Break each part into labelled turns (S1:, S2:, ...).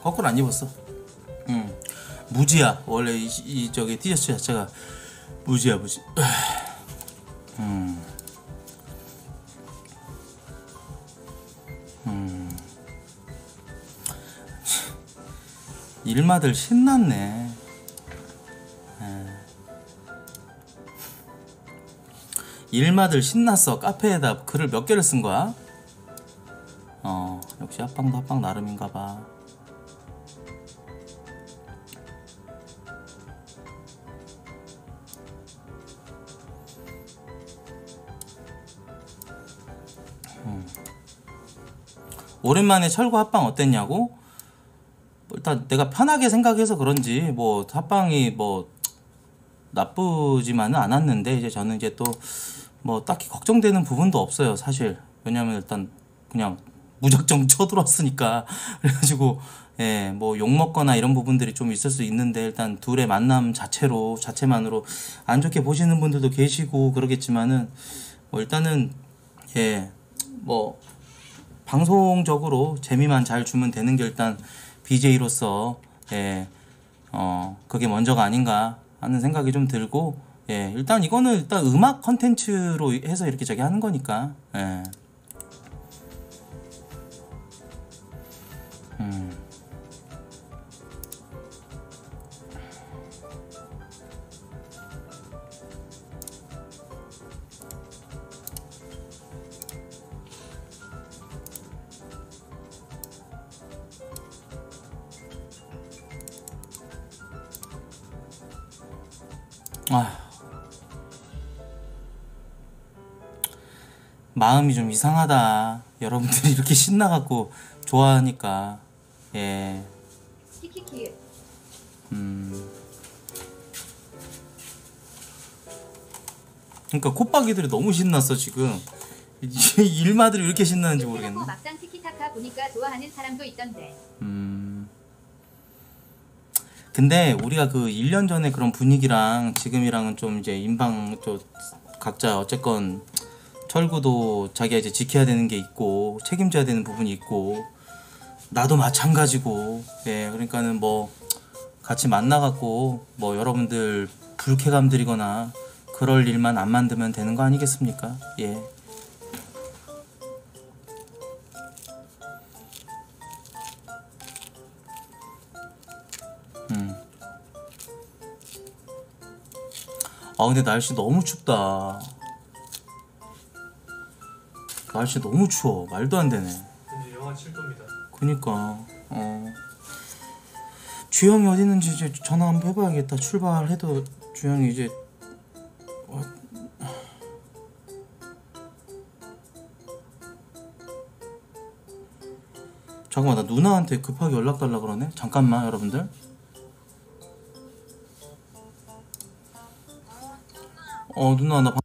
S1: 거꾸로 안 입었어. 무지야. 원래 저기 티셔츠 자체가 무지야 무지. 일마들 신났네. 일마들 신났어. 카페에다 글을 몇 개를 쓴 거야? 역시 합방도 합방 나름인가 봐. 오랜만에 철구 합방 어땠냐고? 일단 내가 편하게 생각해서 그런지 뭐 합방이 뭐 나쁘지만은 않았는데, 이제 저는 이제 또 뭐 딱히 걱정되는 부분도 없어요 사실. 왜냐면 일단 그냥 무작정 쳐들어왔으니까. 그래가지고 예, 뭐 욕먹거나 이런 부분들이 좀 있을 수 있는데, 일단 둘의 만남 자체만으로 안 좋게 보시는 분들도 계시고 그러겠지만은 뭐 일단은 예, 뭐 방송적으로 재미만 잘 주면 되는 게 일단 BJ로서 예, 그게 먼저가 아닌가 하는 생각이 좀 들고, 예, 일단 이거는 일단 음악 컨텐츠로 해서 이렇게 저기 하는 거니까. 예. 마음이 좀 이상하다. 여러분들이 이렇게 신나갖고 좋아하니까. 예.
S2: 키키키.
S1: 그러니까 콧박이들이 너무 신났어 지금. 일마들이 왜 이렇게 신나는지 모르겠네.
S2: 막상 티키타카 보니까 좋아하는 사람도 있던데.
S1: 근데 우리가 그 1년 전에 그런 분위기랑 지금이랑은 좀 이제 인방 각자 어쨌건 철구도 자기가 이제 지켜야 되는 게 있고 책임져야 되는 부분이 있고, 나도 마찬가지고. 예, 그러니까는 뭐 같이 만나갖고 뭐 여러분들 불쾌감 들이거나 그럴 일만 안 만들면 되는 거 아니겠습니까? 예. 근데 날씨 너무 춥다. 날씨 너무 추워. 말도 안 되네.
S3: 이제 영하 7도입니다.
S1: 그니까 주영이 어디 있는지 이제 전화 한번 해봐야겠다. 출발해도 주영이 이제 잠깐만, 나 누나한테 급하게 연락 달라 그러네. 잠깐만 여러분들. 누나 나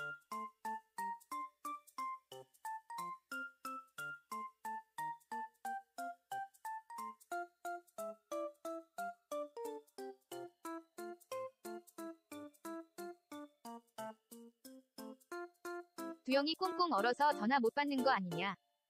S2: 두영이 꽁꽁 얼어서 전화 못 받는 거 아니냐?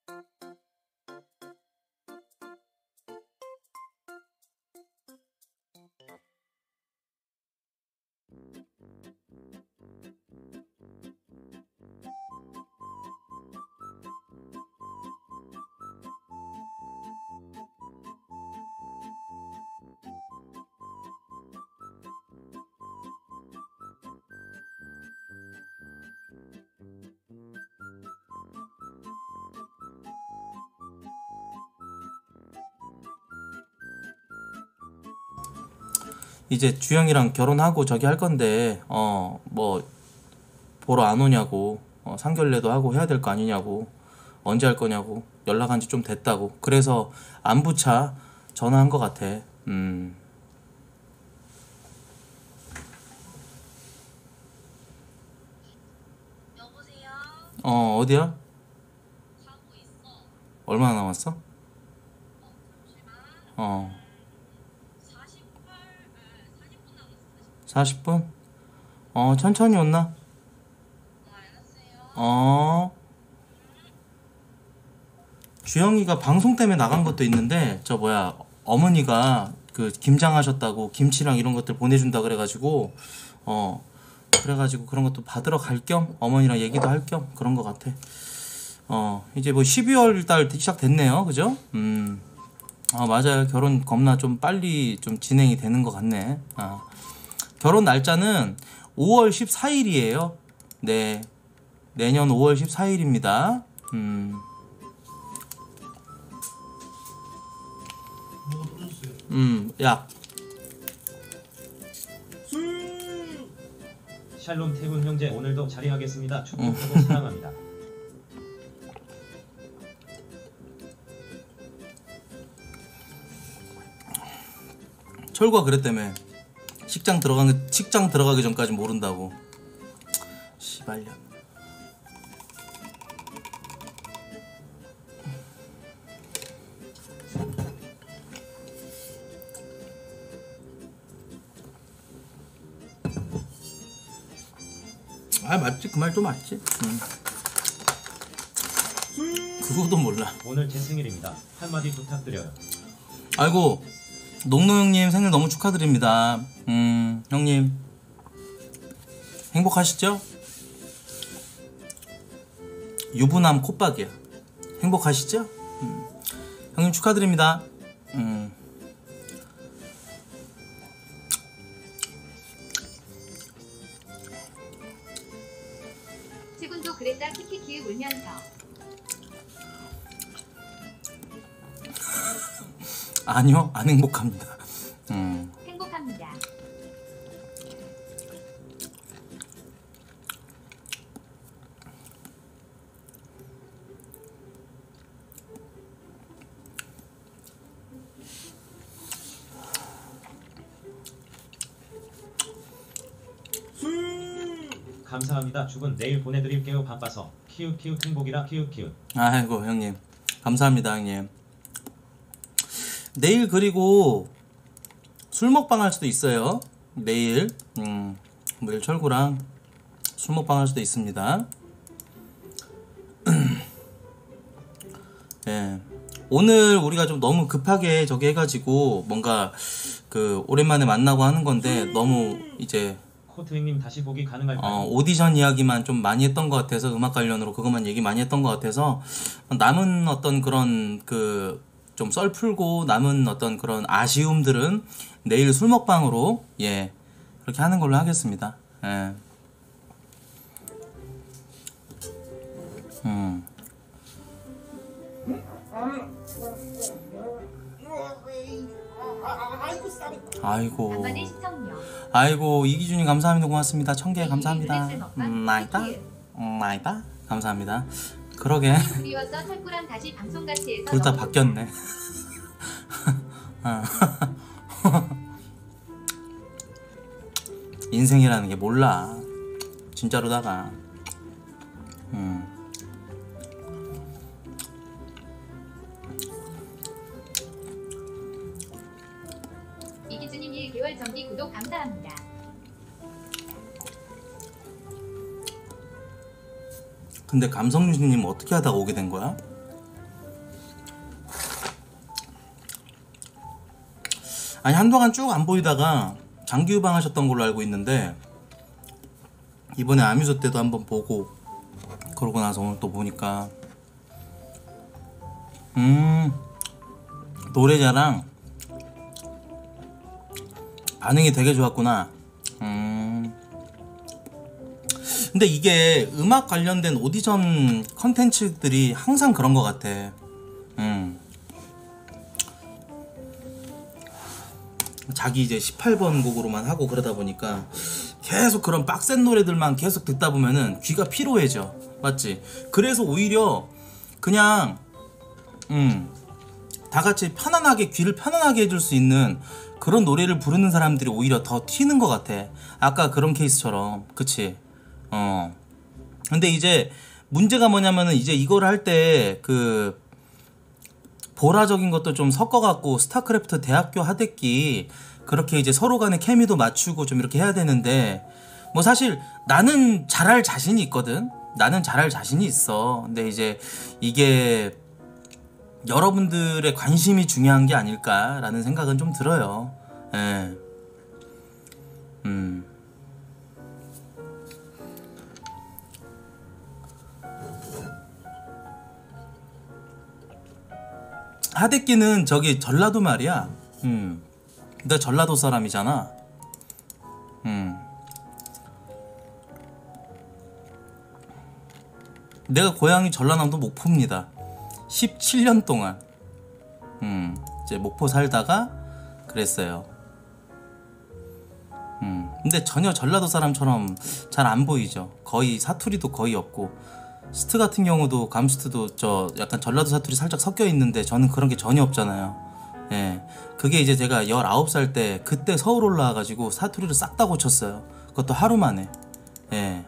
S1: 이제 주영이랑 결혼하고 저기 할 건데 뭐 보러 안 오냐고, 상견례도 하고 해야 될 거 아니냐고, 언제 할 거냐고 연락한 지 좀 됐다고. 그래서 안부차 전화한 거 같아.
S4: 여보세요?
S1: 어디야?
S4: 가고 있어.
S1: 얼마나 남았어?
S4: 잠시만. 40분 남았어.
S1: 40분? 천천히 온나?
S4: 알았어요.
S1: 주영이가 방송 때문에 나간 것도 있는데 저 뭐야 어머니가 그 김장하셨다고 김치랑 이런 것들 보내준다 그래가지고 그래가지고 그런 것도 받으러 갈 겸 어머니랑 얘기도 할 겸 그런 것 같아. 이제 뭐 12월 달 시작됐네요, 그죠? 맞아요. 결혼 겁나 좀 빨리 좀 진행이 되는 것 같네. 결혼 날짜는 5월 14일이에요. 네, 내년 5월 14일입니다. 약.
S3: 샬롬 태훈 형제 오늘도 자리하겠습니다. 축복하고 사랑합니다.
S1: 철구가 그랬다며. 식장 들어가기 전까지 모른다고. 씨발년. 맞지. 그 말도 맞지. 그거도 몰라.
S3: 오늘 제 생일입니다. 한마디 부탁드려요.
S1: 아이고, 농노 형님 생일 너무 축하드립니다. 형님 행복하시죠? 유부남 콧박이야. 행복하시죠? 형님 축하드립니다.
S2: 최군도 그랬다 키키키 울면서.
S1: 아니요, 안 행복합니다.
S2: 행복합니다.
S3: 감사합니다. 죽은 내일 보내드릴게요. 바빠서. 키읔키읔 행복이라 키읔키읔.
S1: 아이고 형님 감사합니다 형님. 내일 그리고 술 먹방 할 수도 있어요. 내일 내일 철구랑 술 먹방 할 수도 있습니다. 예. 오늘 우리가 좀 너무 급하게 저기 해가지고 뭔가 그 오랜만에 만나고 하는 건데 너무 이제
S3: 코트 형님 다시 보기 가능할까요?
S1: 오디션 이야기만 좀 많이 했던 것 같아서 음악 관련으로 그것만 얘기 많이 했던 것 같아서 남은 어떤 그런 그 좀 썰 풀고 남은 어떤 그런 아쉬움들은 내일 술 먹방으로 예 그렇게 하는 걸로 하겠습니다. 예. 아이고
S2: 간만에 시청료.
S1: 아이고 이기준이 감사합니다. 고맙습니다. 1000개 감사합니다.
S2: 드레스 먹방
S1: 나이다
S2: 키키키.
S1: 나이다 감사합니다. 그러게
S2: 그리워서 철구랑 다시 방송 같이 해서
S1: 둘 다
S2: 너무
S1: 바뀌었네. 인생이라는 게 몰라 진짜로다가.
S2: 이기준님 1개월 정기 구독 감사합니다.
S1: 근데 감성유진님 어떻게 하다가 오게 된 거야? 아니 한동안 쭉 안 보이다가 장기 유방하셨던 걸로 알고 있는데 이번에 아미소 때도 한번 보고 그러고 나서 오늘 또 보니까 노래자랑 반응이 되게 좋았구나. 근데 이게 음악 관련된 오디션 컨텐츠들이 항상 그런 것 같아. 자기 이제 18번 곡으로만 하고 그러다 보니까 계속 그런 빡센 노래들만 계속 듣다 보면은 귀가 피로해져. 맞지? 그래서 오히려 그냥 다 같이 편안하게 귀를 편안하게 해줄 수 있는 그런 노래를 부르는 사람들이 오히려 더 튀는 것 같아. 아까 그런 케이스처럼. 그치? 근데 이제 문제가 뭐냐면은 이제 이걸 할 때 그 보라적인 것도 좀 섞어갖고 스타크래프트 대학교 하대끼 그렇게 이제 서로 간의 케미도 맞추고 좀 이렇게 해야 되는데 뭐 사실 나는 잘할 자신이 있거든. 나는 잘할 자신이 있어. 근데 이제 이게 여러분들의 관심이 중요한 게 아닐까라는 생각은 좀 들어요. 예. 하대끼는 저기 전라도 말이야. 나 전라도 사람이잖아. 내가 고향이 전라남도 목포입니다. 17년 동안 이제 목포 살다가 그랬어요. 근데 전혀 전라도 사람처럼 잘 안 보이죠. 거의 사투리도 거의 없고, 스트 같은 경우도 감스트도 저 약간 전라도 사투리 살짝 섞여 있는데 저는 그런 게 전혀 없잖아요. 예, 그게 이제 제가 19살 때 그때 서울 올라와가지고 사투리를 싹 다 고쳤어요. 그것도 하루 만에. 예.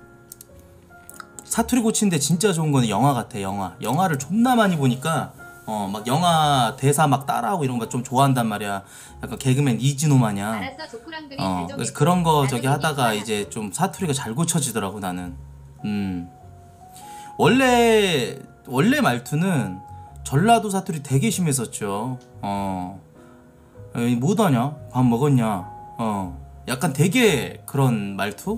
S1: 사투리 고치는데 진짜 좋은 거는 영화 같아. 영화를 존나 많이 보니까 막 영화 대사 막 따라하고 이런 거 좀 좋아한단 말이야. 약간 개그맨 이진호 마냥.
S2: 알았어, 조쿠랑들이
S1: 그래서 그런 거 저기 하다가 이제 좀 사투리가 잘 고쳐지더라고 나는. 원래 말투는 전라도 사투리 되게 심했었죠. 에이, 뭐하냐? 밥 먹었냐? 약간 되게 그런 말투?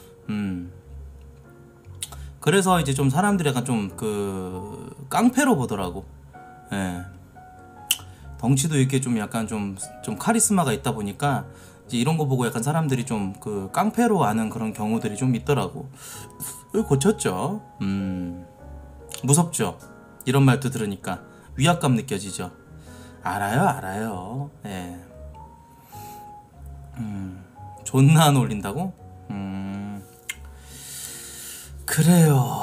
S1: 그래서 이제 좀 사람들이 약간 좀 그 깡패로 보더라고. 예. 덩치도 이렇게 좀 약간 좀 카리스마가 있다 보니까 이제 이런 거 보고 약간 사람들이 좀 그 깡패로 아는 그런 경우들이 좀 있더라고. 고쳤죠. 무섭죠. 이런 말도 들으니까 위압감 느껴지죠. 알아요. 예. 존나 안 어울린다고? 그래요.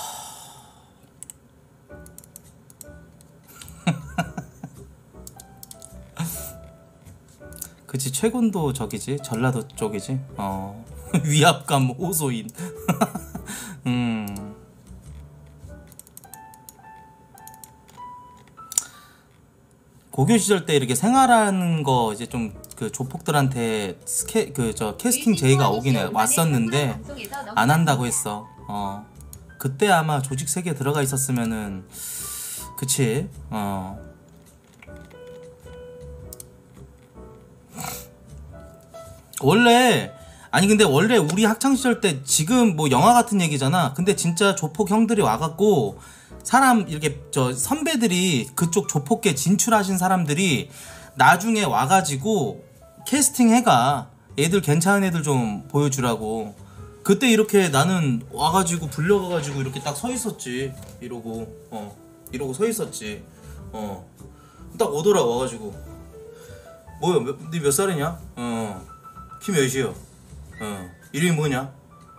S1: 그치, 최군도 저기지, 전라도 쪽이지. 위압감 호소인. 고교 시절 때 이렇게 생활하는 거 이제 좀 그 조폭들한테 캐스팅 제의가 왔었는데 안 한다고 했어. 그때 아마 조직 세계에 들어가 있었으면은, 그치. 근데 원래 우리 학창 시절 때, 지금 뭐 영화 같은 얘기잖아. 근데 진짜 조폭 형들이 와갖고 사람 이렇게 선배들이 그쪽 조폭계 진출하신 사람들이 나중에 와가지고 캐스팅 해가 애들 괜찮은 애들 좀 보여주라고. 그때 이렇게 나는 와가지고 불려가가지고 이렇게 딱 서 있었지. 이러고 서 있었지. 딱 오더라. 와가지고 뭐야, 니 몇 살이냐? 키 몇이요? 이름이 뭐냐?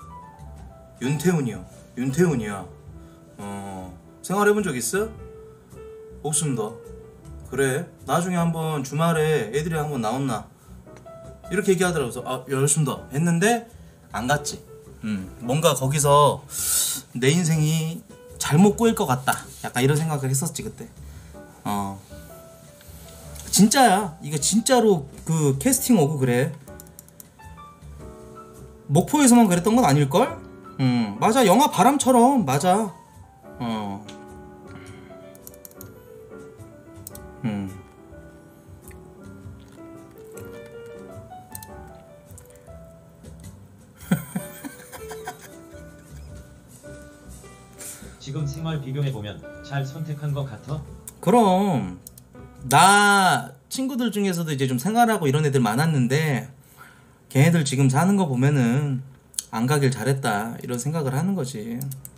S1: 윤태훈이야. 생활해본 적 있어? 없습니다. 그래? 나중에 한번 주말에 애들이 한번 나온나? 이렇게 얘기하더라고요. 아, 열심다 했는데 안 갔지. 뭔가 거기서 내 인생이 잘못 꼬일 것 같다, 약간 이런 생각을 했었지 그때. 진짜야. 이거 진짜로 그 캐스팅 오고 그래. 목포에서만 그랬던 건 아닐걸? 맞아. 영화 바람처럼. 맞아.
S3: 지금 생활 비교해보면 잘 선택한 것 같아?
S1: 그럼 나 친구들 중에서도 이제 좀 생활하고 이런 애들 많았는데, 걔네들 지금 사는 거 보면은 안 가길 잘했다 이런 생각을 하는 거지.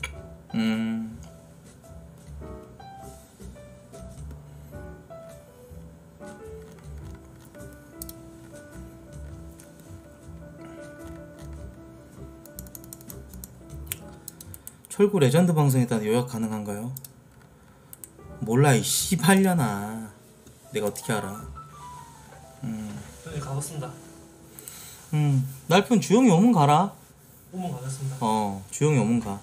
S1: 철구 레전드 방송에다 요약 가능한가요? 몰라 이 씨발려나. 내가 어떻게 알아.
S5: 네, 가봤습니다.
S1: 날편 주영이 오면 가라.
S5: 오면 가겠습니다.
S1: 주영이 오면 가.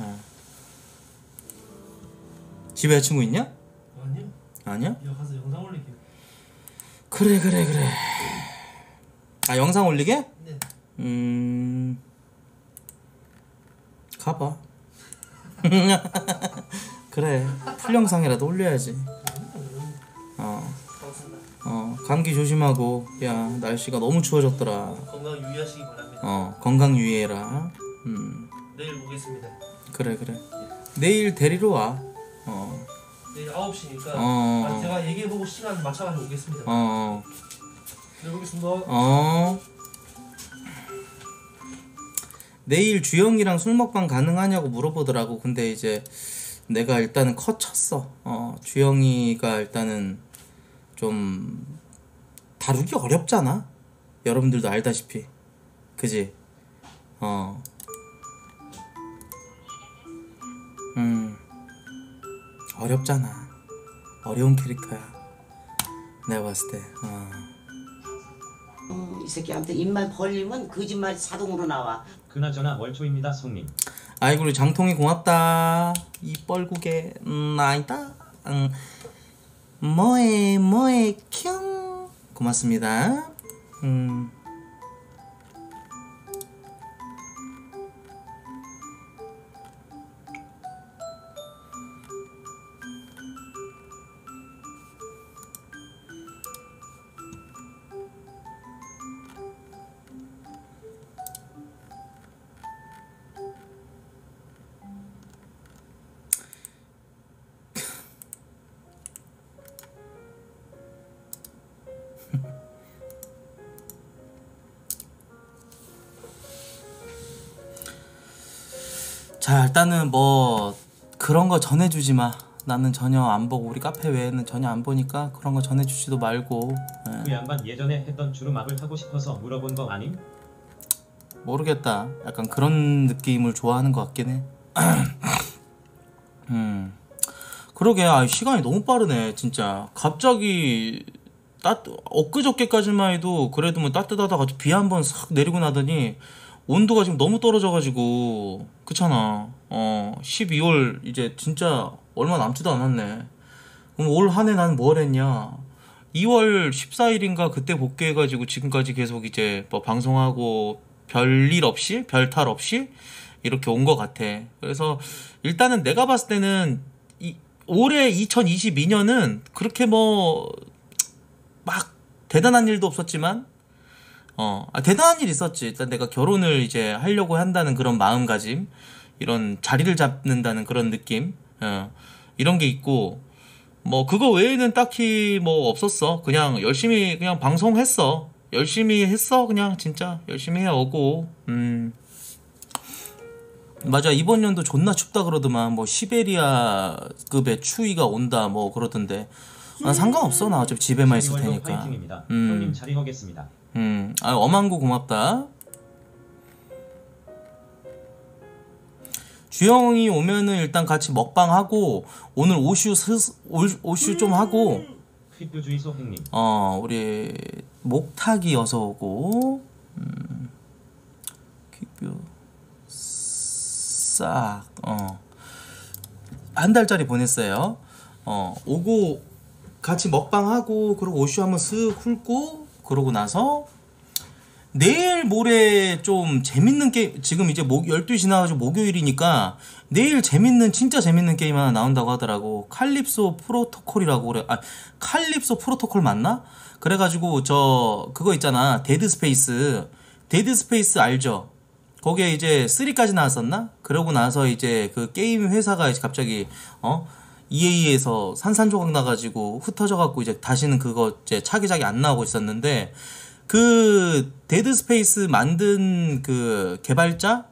S1: 집에 여자친구 있냐?
S5: 아니요.
S1: 아니야?
S5: 이거 가서 영상 올릴게요.
S1: 그래. 아, 영상 올리게?
S5: 네.
S1: 가봐. 그래, 풀 영상이라도 올려야지. 감기 조심하고. 야, 날씨가 너무 추워졌더라.
S5: 건강 유의하시기 바랍니다.
S1: 건강 유의해라.
S5: 내일 보겠습니다.
S1: 그래. 내일 데리러 와.
S5: 내일 9시니까
S1: 어.
S5: 제가 얘기해보고 시간 맞춰가지고 오겠습니다. 내일 보겠습니다.
S1: 내일 주영이랑 술 먹방 가능하냐고 물어보더라고. 근데 이제 내가 일단은 쳤어. 주영이가 일단은 좀 다루기 어렵잖아. 여러분들도 알다시피. 그지? 어렵잖아. 어려운 캐릭터야. 내가 봤을 때.
S6: 이 새끼한테 입만 벌리면 거짓말 자동으로 나와.
S3: 그나저나 월초입니다 손님.
S1: 아이고 우리 장통이 고맙다. 이 뻘구게. 아니다. 뭐해 켕. 고맙습니다. 자, 일단은 뭐 그런 거 전해주지 마. 나는 전혀 안 보고, 우리 카페 외에는 전혀 안 보니까 그런 거 전해주지도 말고.
S3: 그 양반 예전에 했던 주름압을 하고 싶어서 물어본 거 아님?
S1: 모르겠다. 약간 그런 느낌을 좋아하는 것 같긴 해. 그러게. 시간이 너무 빠르네 진짜. 갑자기 엊그저께까지만 해도 그래도 뭐 따뜻하다가 비 한 번 싹 내리고 나더니 온도가 지금 너무 떨어져가지고. 그렇잖아. 12월 이제 진짜 얼마 남지도 않았네. 그럼 올 한 해 난 뭘 했냐. 2월 14일인가 그때 복귀해가지고 지금까지 계속 이제 뭐 방송하고 별일 없이, 별탈 없이 이렇게 온 것 같아. 그래서 일단은 내가 봤을 때는 올해 2022년은 그렇게 뭐 막 대단한 일도 없었지만 대단한 일 있었지. 일단 내가 결혼을 이제 하려고 한다는 그런 마음가짐, 이런 자리를 잡는다는 그런 느낌, 이런 게 있고, 뭐 그거 외에는 딱히 뭐 없었어. 그냥 열심히 그냥 방송했어. 열심히 했어. 그냥 진짜 열심히 해오고. 맞아, 이번 연도 존나 춥다 그러더만. 뭐 시베리아급의 추위가 온다 뭐 그러던데. 난 상관없어. 나 어차피 집에만 있을
S3: 12월도
S1: 테니까.
S3: 파이팅입니다. 형님 자리 하겠습니다.
S1: 엄한구 고맙다. 주영이 오면은 일단 같이 먹방하고, 오늘 오슈 좀 하고,
S3: 퀴즈 주의소 형님.
S1: 우리 목탁이 어서 오고, 퀴뷰 싹, 한 달짜리 보냈어요. 오고 같이 먹방하고, 그리고 오슈 한번 쓱 훑고, 그러고 나서 내일 모레 좀 재밌는 게임, 지금 이제 12시 지나가지고 목요일이니까 내일 진짜 재밌는 게임 하나 나온다고 하더라고. 칼립소 프로토콜이라고 그래. 칼립소 프로토콜 맞나? 그래가지고 그거 있잖아. 데드 스페이스 알죠? 거기에 이제 3까지 나왔었나? 그러고 나서 이제 그 게임 회사가 이제 갑자기 EA에서 산산조각 나가지고 흩어져갖고 이제 다시는 그거 이제 차기작이 안 나오고 있었는데, 그 데드 스페이스 만든 그 개발자,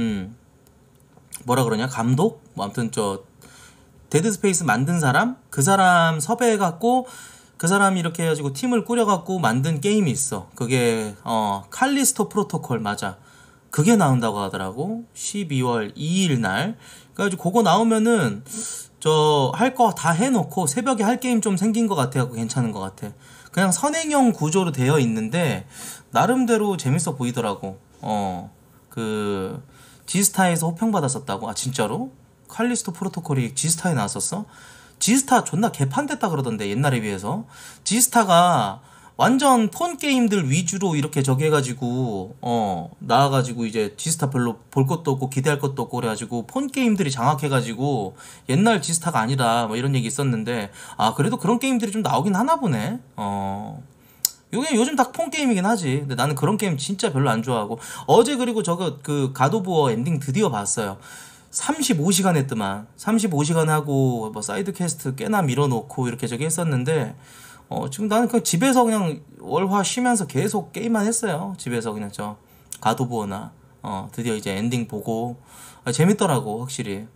S1: 뭐라 그러냐, 감독, 뭐 아무튼 데드 스페이스 만든 사람, 그 사람 섭외해갖고 그 사람이 이렇게 해가지고 팀을 꾸려갖고 만든 게임이 있어. 그게 칼리스토 프로토콜 맞아. 그게 나온다고 하더라고. 12월 2일 날. 그래가지고 그거 나오면은 할 거 다 해놓고 새벽에 할 게임 좀 생긴 것 같아갖고 괜찮은 것 같아. 그냥 선행형 구조로 되어 있는데 나름대로 재밌어 보이더라고. 그 지스타에서 호평받았었다고. 진짜로? 칼리스토 프로토콜이 지스타에 나왔었어? 지스타 존나 개판됐다 그러던데, 옛날에 비해서. 지스타가 완전 폰 게임들 위주로 이렇게 해가지고 나와가지고 이제 지스타 별로 볼 것도 없고 기대할 것도 없고 그래가지고 폰 게임들이 장악해가지고 옛날 지스타가 아니다 뭐 이런 얘기 있었는데, 그래도 그런 게임들이 좀 나오긴 하나 보네. 이게 요즘 다 폰 게임이긴 하지. 근데 나는 그런 게임 진짜 별로 안 좋아하고. 어제 그리고 저거 그 갓오브워 엔딩 드디어 봤어요. 35시간 했더만. 35시간 하고 뭐 사이드 퀘스트 꽤나 밀어놓고 이렇게 저기 했었는데 지금 나는 그냥 집에서 그냥 월화 쉬면서 계속 게임만 했어요. 집에서 그냥 저 갓오브워나 드디어 이제 엔딩 보고 재밌더라고 확실히.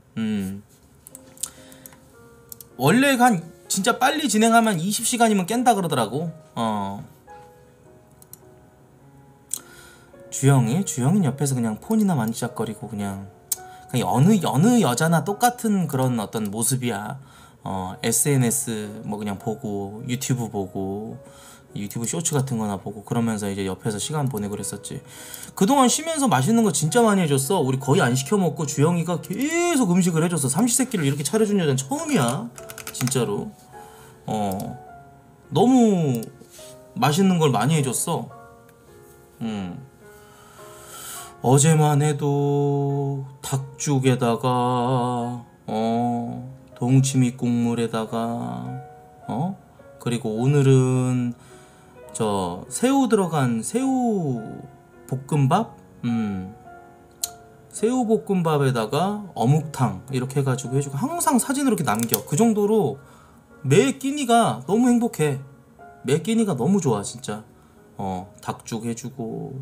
S1: 원래 한 진짜 빨리 진행하면 20시간이면 깬다 그러더라고. 주영이 옆에서 그냥 폰이나 만지작거리고 그냥 어느 여자나 똑같은 그런 어떤 모습이야. SNS 뭐 그냥 보고 유튜브 보고 유튜브 쇼츠 같은 거나 보고 그러면서 이제 옆에서 시간 보내고 그랬었지. 그동안 쉬면서 맛있는 거 진짜 많이 해줬어. 우리 거의 안 시켜 먹고 주영이가 계속 음식을 해줬어. 삼시세끼를 이렇게 차려준 여자는 처음이야 진짜로. 너무 맛있는 걸 많이 해줬어. 어제만 해도 닭죽에다가 동치미 국물에다가 그리고 오늘은 저 새우 들어간 새우 볶음밥, 새우 볶음밥에다가 어묵탕 이렇게 해가지고 해주고 항상 사진으로 이렇게 남겨. 그 정도로 매 끼니가 너무 행복해. 매 끼니가 너무 좋아 진짜. 닭죽 해주고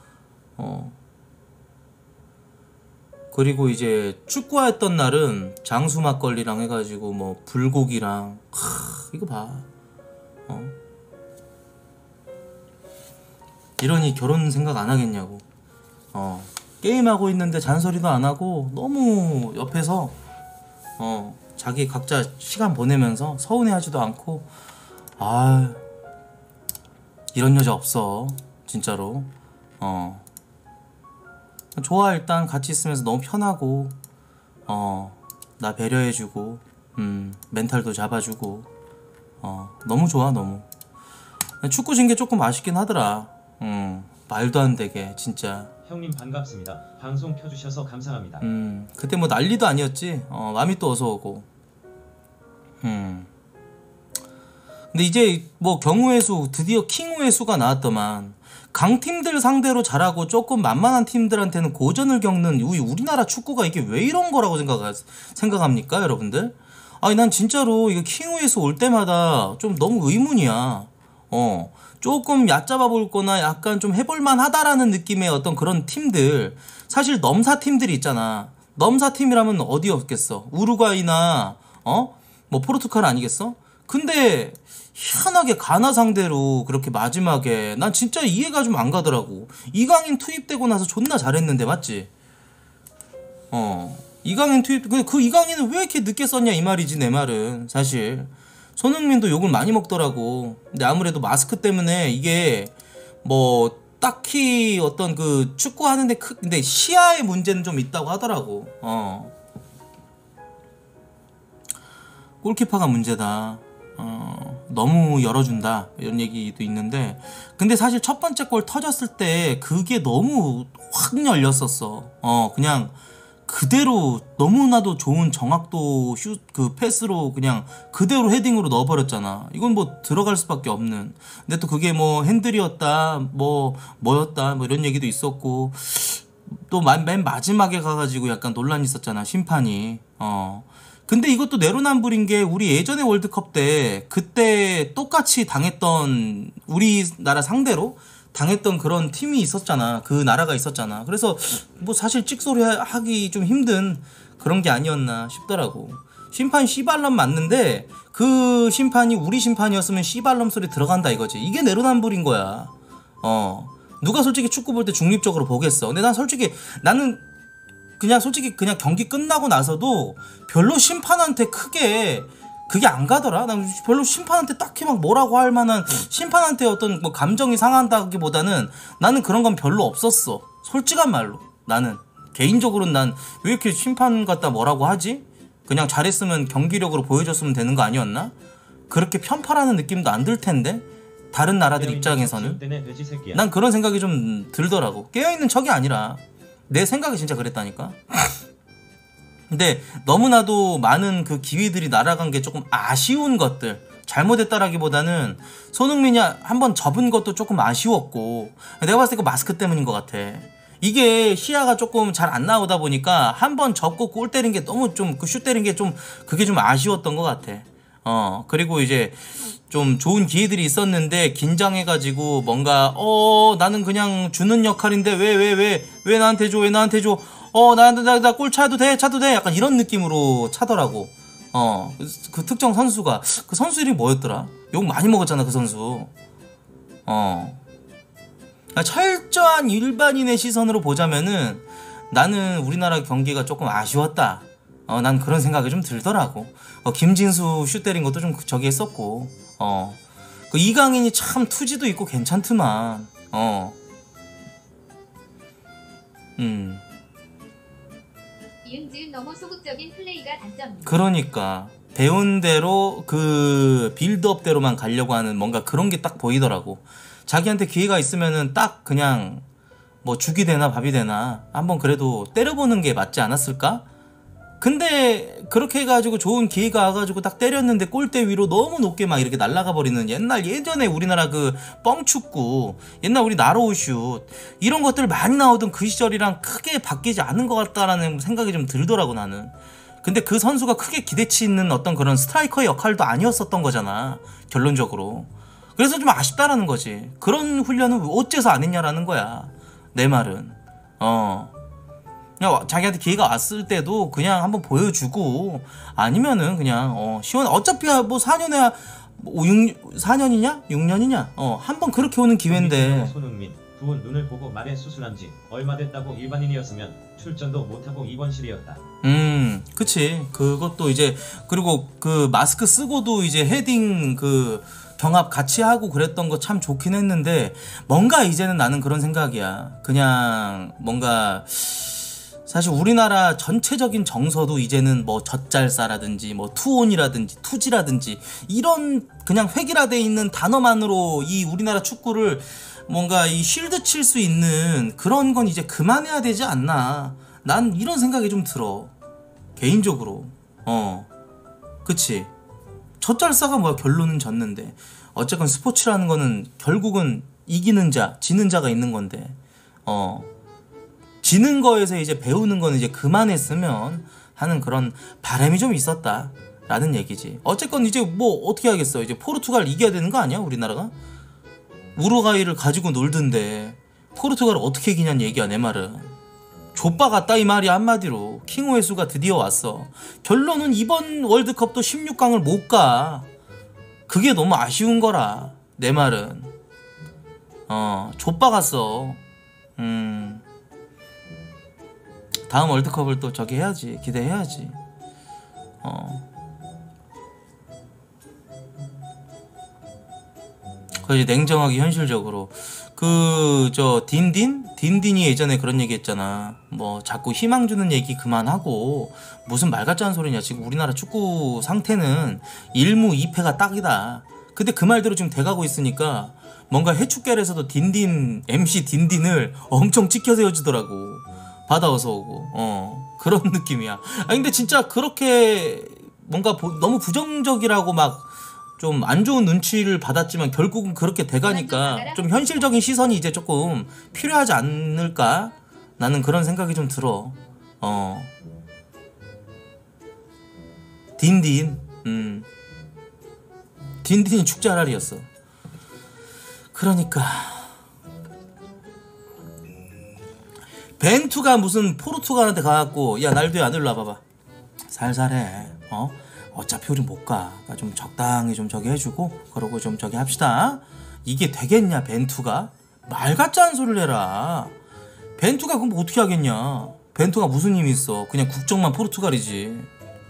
S1: 그리고 이제 축구했던 날은 장수 막걸리랑 해가지고 뭐 불고기랑 이거 봐. 이러니 결혼 생각 안 하겠냐고. 게임하고 있는데 잔소리도 안 하고 너무 옆에서 자기 각자 시간 보내면서 서운해하지도 않고. 이런 여자 없어 진짜로. 좋아. 일단 같이 있으면서 너무 편하고 나 배려해주고 멘탈도 잡아주고 너무 좋아. 너무 축구 진 게 조금 아쉽긴 하더라. 말도 안 되게 진짜.
S3: 형님 반갑습니다. 방송 켜주셔서 감사합니다.
S1: 그때 뭐 난리도 아니었지. 맘이 또 어서 오고. 근데 이제 뭐 경우의 수 드디어 킹우의 수가 나왔더만. 강팀들 상대로 잘하고 조금 만만한 팀들한테는 고전을 겪는 우리나라 축구가 이게 왜 이런 거라고 생각합니까 여러분들? 아니 난 진짜로 이거 킹우에서 올 때마다 좀 너무 의문이야. 조금 얕잡아 볼 거나 약간 좀 해볼만 하다라는 느낌의 어떤 그런 팀들. 사실 넘사 팀들이 있잖아. 넘사 팀이라면 어디였겠어? 우루과이나 뭐 포르투갈 아니겠어? 근데 희한하게 가나 상대로 그렇게 마지막에 난 진짜 이해가 좀 안 가더라고. 이강인 투입되고 나서 존나 잘했는데 맞지? 이강인 투입 그 이강인은 왜 이렇게 늦게 썼냐 이 말이지 내 말은. 사실 손흥민도 욕을 많이 먹더라고. 근데 아무래도 마스크 때문에 이게 뭐 딱히 어떤 그 축구하는데 근데 시야의 문제는 좀 있다고 하더라고. 골키퍼가 문제다. 너무 열어준다 이런 얘기도 있는데, 근데 사실 첫 번째 골 터졌을 때 그게 너무 확 열렸었어. 그냥 그대로 너무나도 좋은 정확도 그 패스로 그냥 그대로 헤딩으로 넣어버렸잖아. 이건 뭐 들어갈 수밖에 없는. 근데 또 그게 뭐 핸들이었다 뭐였다 뭐 이런 얘기도 있었고, 또 맨 마지막에 가가지고 약간 논란이 있었잖아 심판이. 근데 이것도 내로남불인 게 우리 예전에 월드컵 때 그때 똑같이 당했던 우리나라 상대로 당했던 그런 팀이 있었잖아. 그 나라가 있었잖아. 그래서 뭐 사실 찍소리 하기 좀 힘든 그런 게 아니었나 싶더라고. 심판 씨발럼 맞는데 그 심판이 우리 심판이었으면 씨발럼 소리 들어간다 이거지. 이게 내로남불인 거야. 누가 솔직히 축구 볼 때 중립적으로 보겠어. 근데 나는 그냥 경기 끝나고 나서도 별로 심판한테 크게 그게 안 가더라. 난 별로 심판한테 딱히 막 뭐라고 할 만한, 심판한테 어떤 뭐 감정이 상한다기보다는 나는 그런 건 별로 없었어. 솔직한 말로. 나는 개인적으로는 난 왜 이렇게 심판 갖다 뭐라고 하지? 그냥 잘했으면 경기력으로 보여줬으면 되는 거 아니었나? 그렇게 편파라는 느낌도 안 들 텐데 다른 나라들 입장에서는. 난 그런 생각이 좀 들더라고. 깨어있는 척이 아니라 내 생각이 진짜 그랬다니까. 근데 너무나도 많은 그 기회들이 날아간 게 조금 아쉬운 것들, 잘못했다라기보다는 손흥민이 한번 접은 것도 조금 아쉬웠고 내가 봤을 때 그 마스크 때문인 것 같아. 이게 시야가 조금 잘 안 나오다 보니까 한번 접고 골 때린 게 너무 좀 그 슛 때린 게 좀 그게 좀 아쉬웠던 것 같아. 그리고 이제 좀 좋은 기회들이 있었는데 긴장해가지고 뭔가 나는 그냥 주는 역할인데 왜 나한테 줘 왜 나한테 줘 나 골 차도 돼 약간 이런 느낌으로 차더라고. 그 특정 선수가 그 선수 이름이 뭐였더라? 욕 많이 먹었잖아 그 선수. 철저한 일반인의 시선으로 보자면은 나는 우리나라 경기가 조금 아쉬웠다. 난 그런 생각이 좀 들더라고. 김진수 슛 때린 것도 좀 저기 했었고, 그 이강인이 참 투지도 있고 괜찮더만.
S2: 이응지은 너무 소극적인 플레이가 단점입니다.
S1: 그러니까 배운 대로 그 빌드업대로만 가려고 하는 뭔가 그런 게 딱 보이더라고. 자기한테 기회가 있으면은 딱 그냥 뭐 죽이 되나 밥이 되나 한번 그래도 때려보는 게 맞지 않았을까? 근데 그렇게 해가지고 좋은 기회가 와가지고 딱 때렸는데 골대 위로 너무 높게 막 이렇게 날아가 버리는 예전에 우리나라 그 뻥축구, 옛날 우리 나로우슛 이런 것들 많이 나오던 그 시절이랑 크게 바뀌지 않은 것 같다라는 생각이 좀 들더라고 나는. 근데 그 선수가 크게 기대치 있는 어떤 그런 스트라이커의 역할도 아니었었던 거잖아 결론적으로. 그래서 좀 아쉽다라는 거지. 그런 훈련은 어째서 안 했냐라는 거야 내 말은. 그냥 자기한테 기회가 왔을 때도 그냥 한번 보여주고 아니면은 그냥 어차피 뭐 4년에 4년이냐 6년이냐 한번 그렇게 오는 기회인데.
S3: 손흥민 두 분 눈을 보고 말해 수술한 지 얼마 됐다고. 일반인이었으면 출전도 못하고 입원실이었다.
S1: 그치. 그것도 이제 그리고 그 마스크 쓰고도 이제 헤딩 그 경합 같이 하고 그랬던 거 참 좋긴 했는데 뭔가 이제는 나는 그런 생각이야. 그냥 뭔가 사실 우리나라 전체적인 정서도 이제는 뭐 젖잘싸라든지 뭐 투혼이라든지 투지라든지 이런 그냥 획일화되어 있는 단어만으로 이 우리나라 축구를 뭔가 이 쉴드 칠 수 있는 그런 건 이제 그만해야 되지 않나. 난 이런 생각이 좀 들어 개인적으로. 그치. 젖잘싸가 뭐야. 결론은 졌는데 어쨌건 스포츠라는 거는 결국은 이기는 자 지는 자가 있는 건데 지는 거에서 이제 배우는 거는 이제 그만했으면 하는 그런 바람이 좀 있었다 라는 얘기지. 어쨌건 이제 뭐 어떻게 하겠어. 이제 포르투갈 이겨야 되는 거 아니야 우리나라가? 우루과이를 가지고 놀던데 포르투갈을 어떻게 이기냐는 얘기야 내 말은. 좆바 같다 이 말이야 한마디로. 킹호의 수가 드디어 왔어. 결론은 이번 월드컵도 16강을 못 가. 그게 너무 아쉬운 거라 내 말은. 좆바 갔어. 다음 월드컵을 또 저기 해야지. 기대해야지. 그래서 냉정하게 현실적으로 딘딘이 예전에 그런 얘기 했잖아. 뭐 자꾸 희망 주는 얘기 그만하고 무슨 말 같지 않은 소리냐. 지금 우리나라 축구 상태는 1무 2패가 딱이다. 근데 그 말대로 지금 돼가고 있으니까 뭔가 해축결에서도 MC 딘딘을 엄청 찍혀 세워주더라고. 바다 어서 오고 그런 느낌이야. 근데 진짜 그렇게 뭔가 너무 부정적이라고 막 좀 안 좋은 눈치를 받았지만 결국은 그렇게 돼가니까 좀 현실적인 시선이 이제 조금 필요하지 않을까? 나는 그런 생각이 좀 들어. 딘딘이 축제 하랄이었어. 그러니까 벤투가 무슨 포르투갈한테 가갖고 야 날도야 아들 와봐봐 살살해. 어차피 우리 못 가. 그러니까 좀 적당히 좀 저기 해주고 그러고 좀 저기 합시다. 이게 되겠냐 벤투가? 말 같지 않은 소리를 해라. 벤투가 그럼 어떻게 하겠냐. 벤투가 무슨 힘이 있어. 그냥 국적만 포르투갈이지.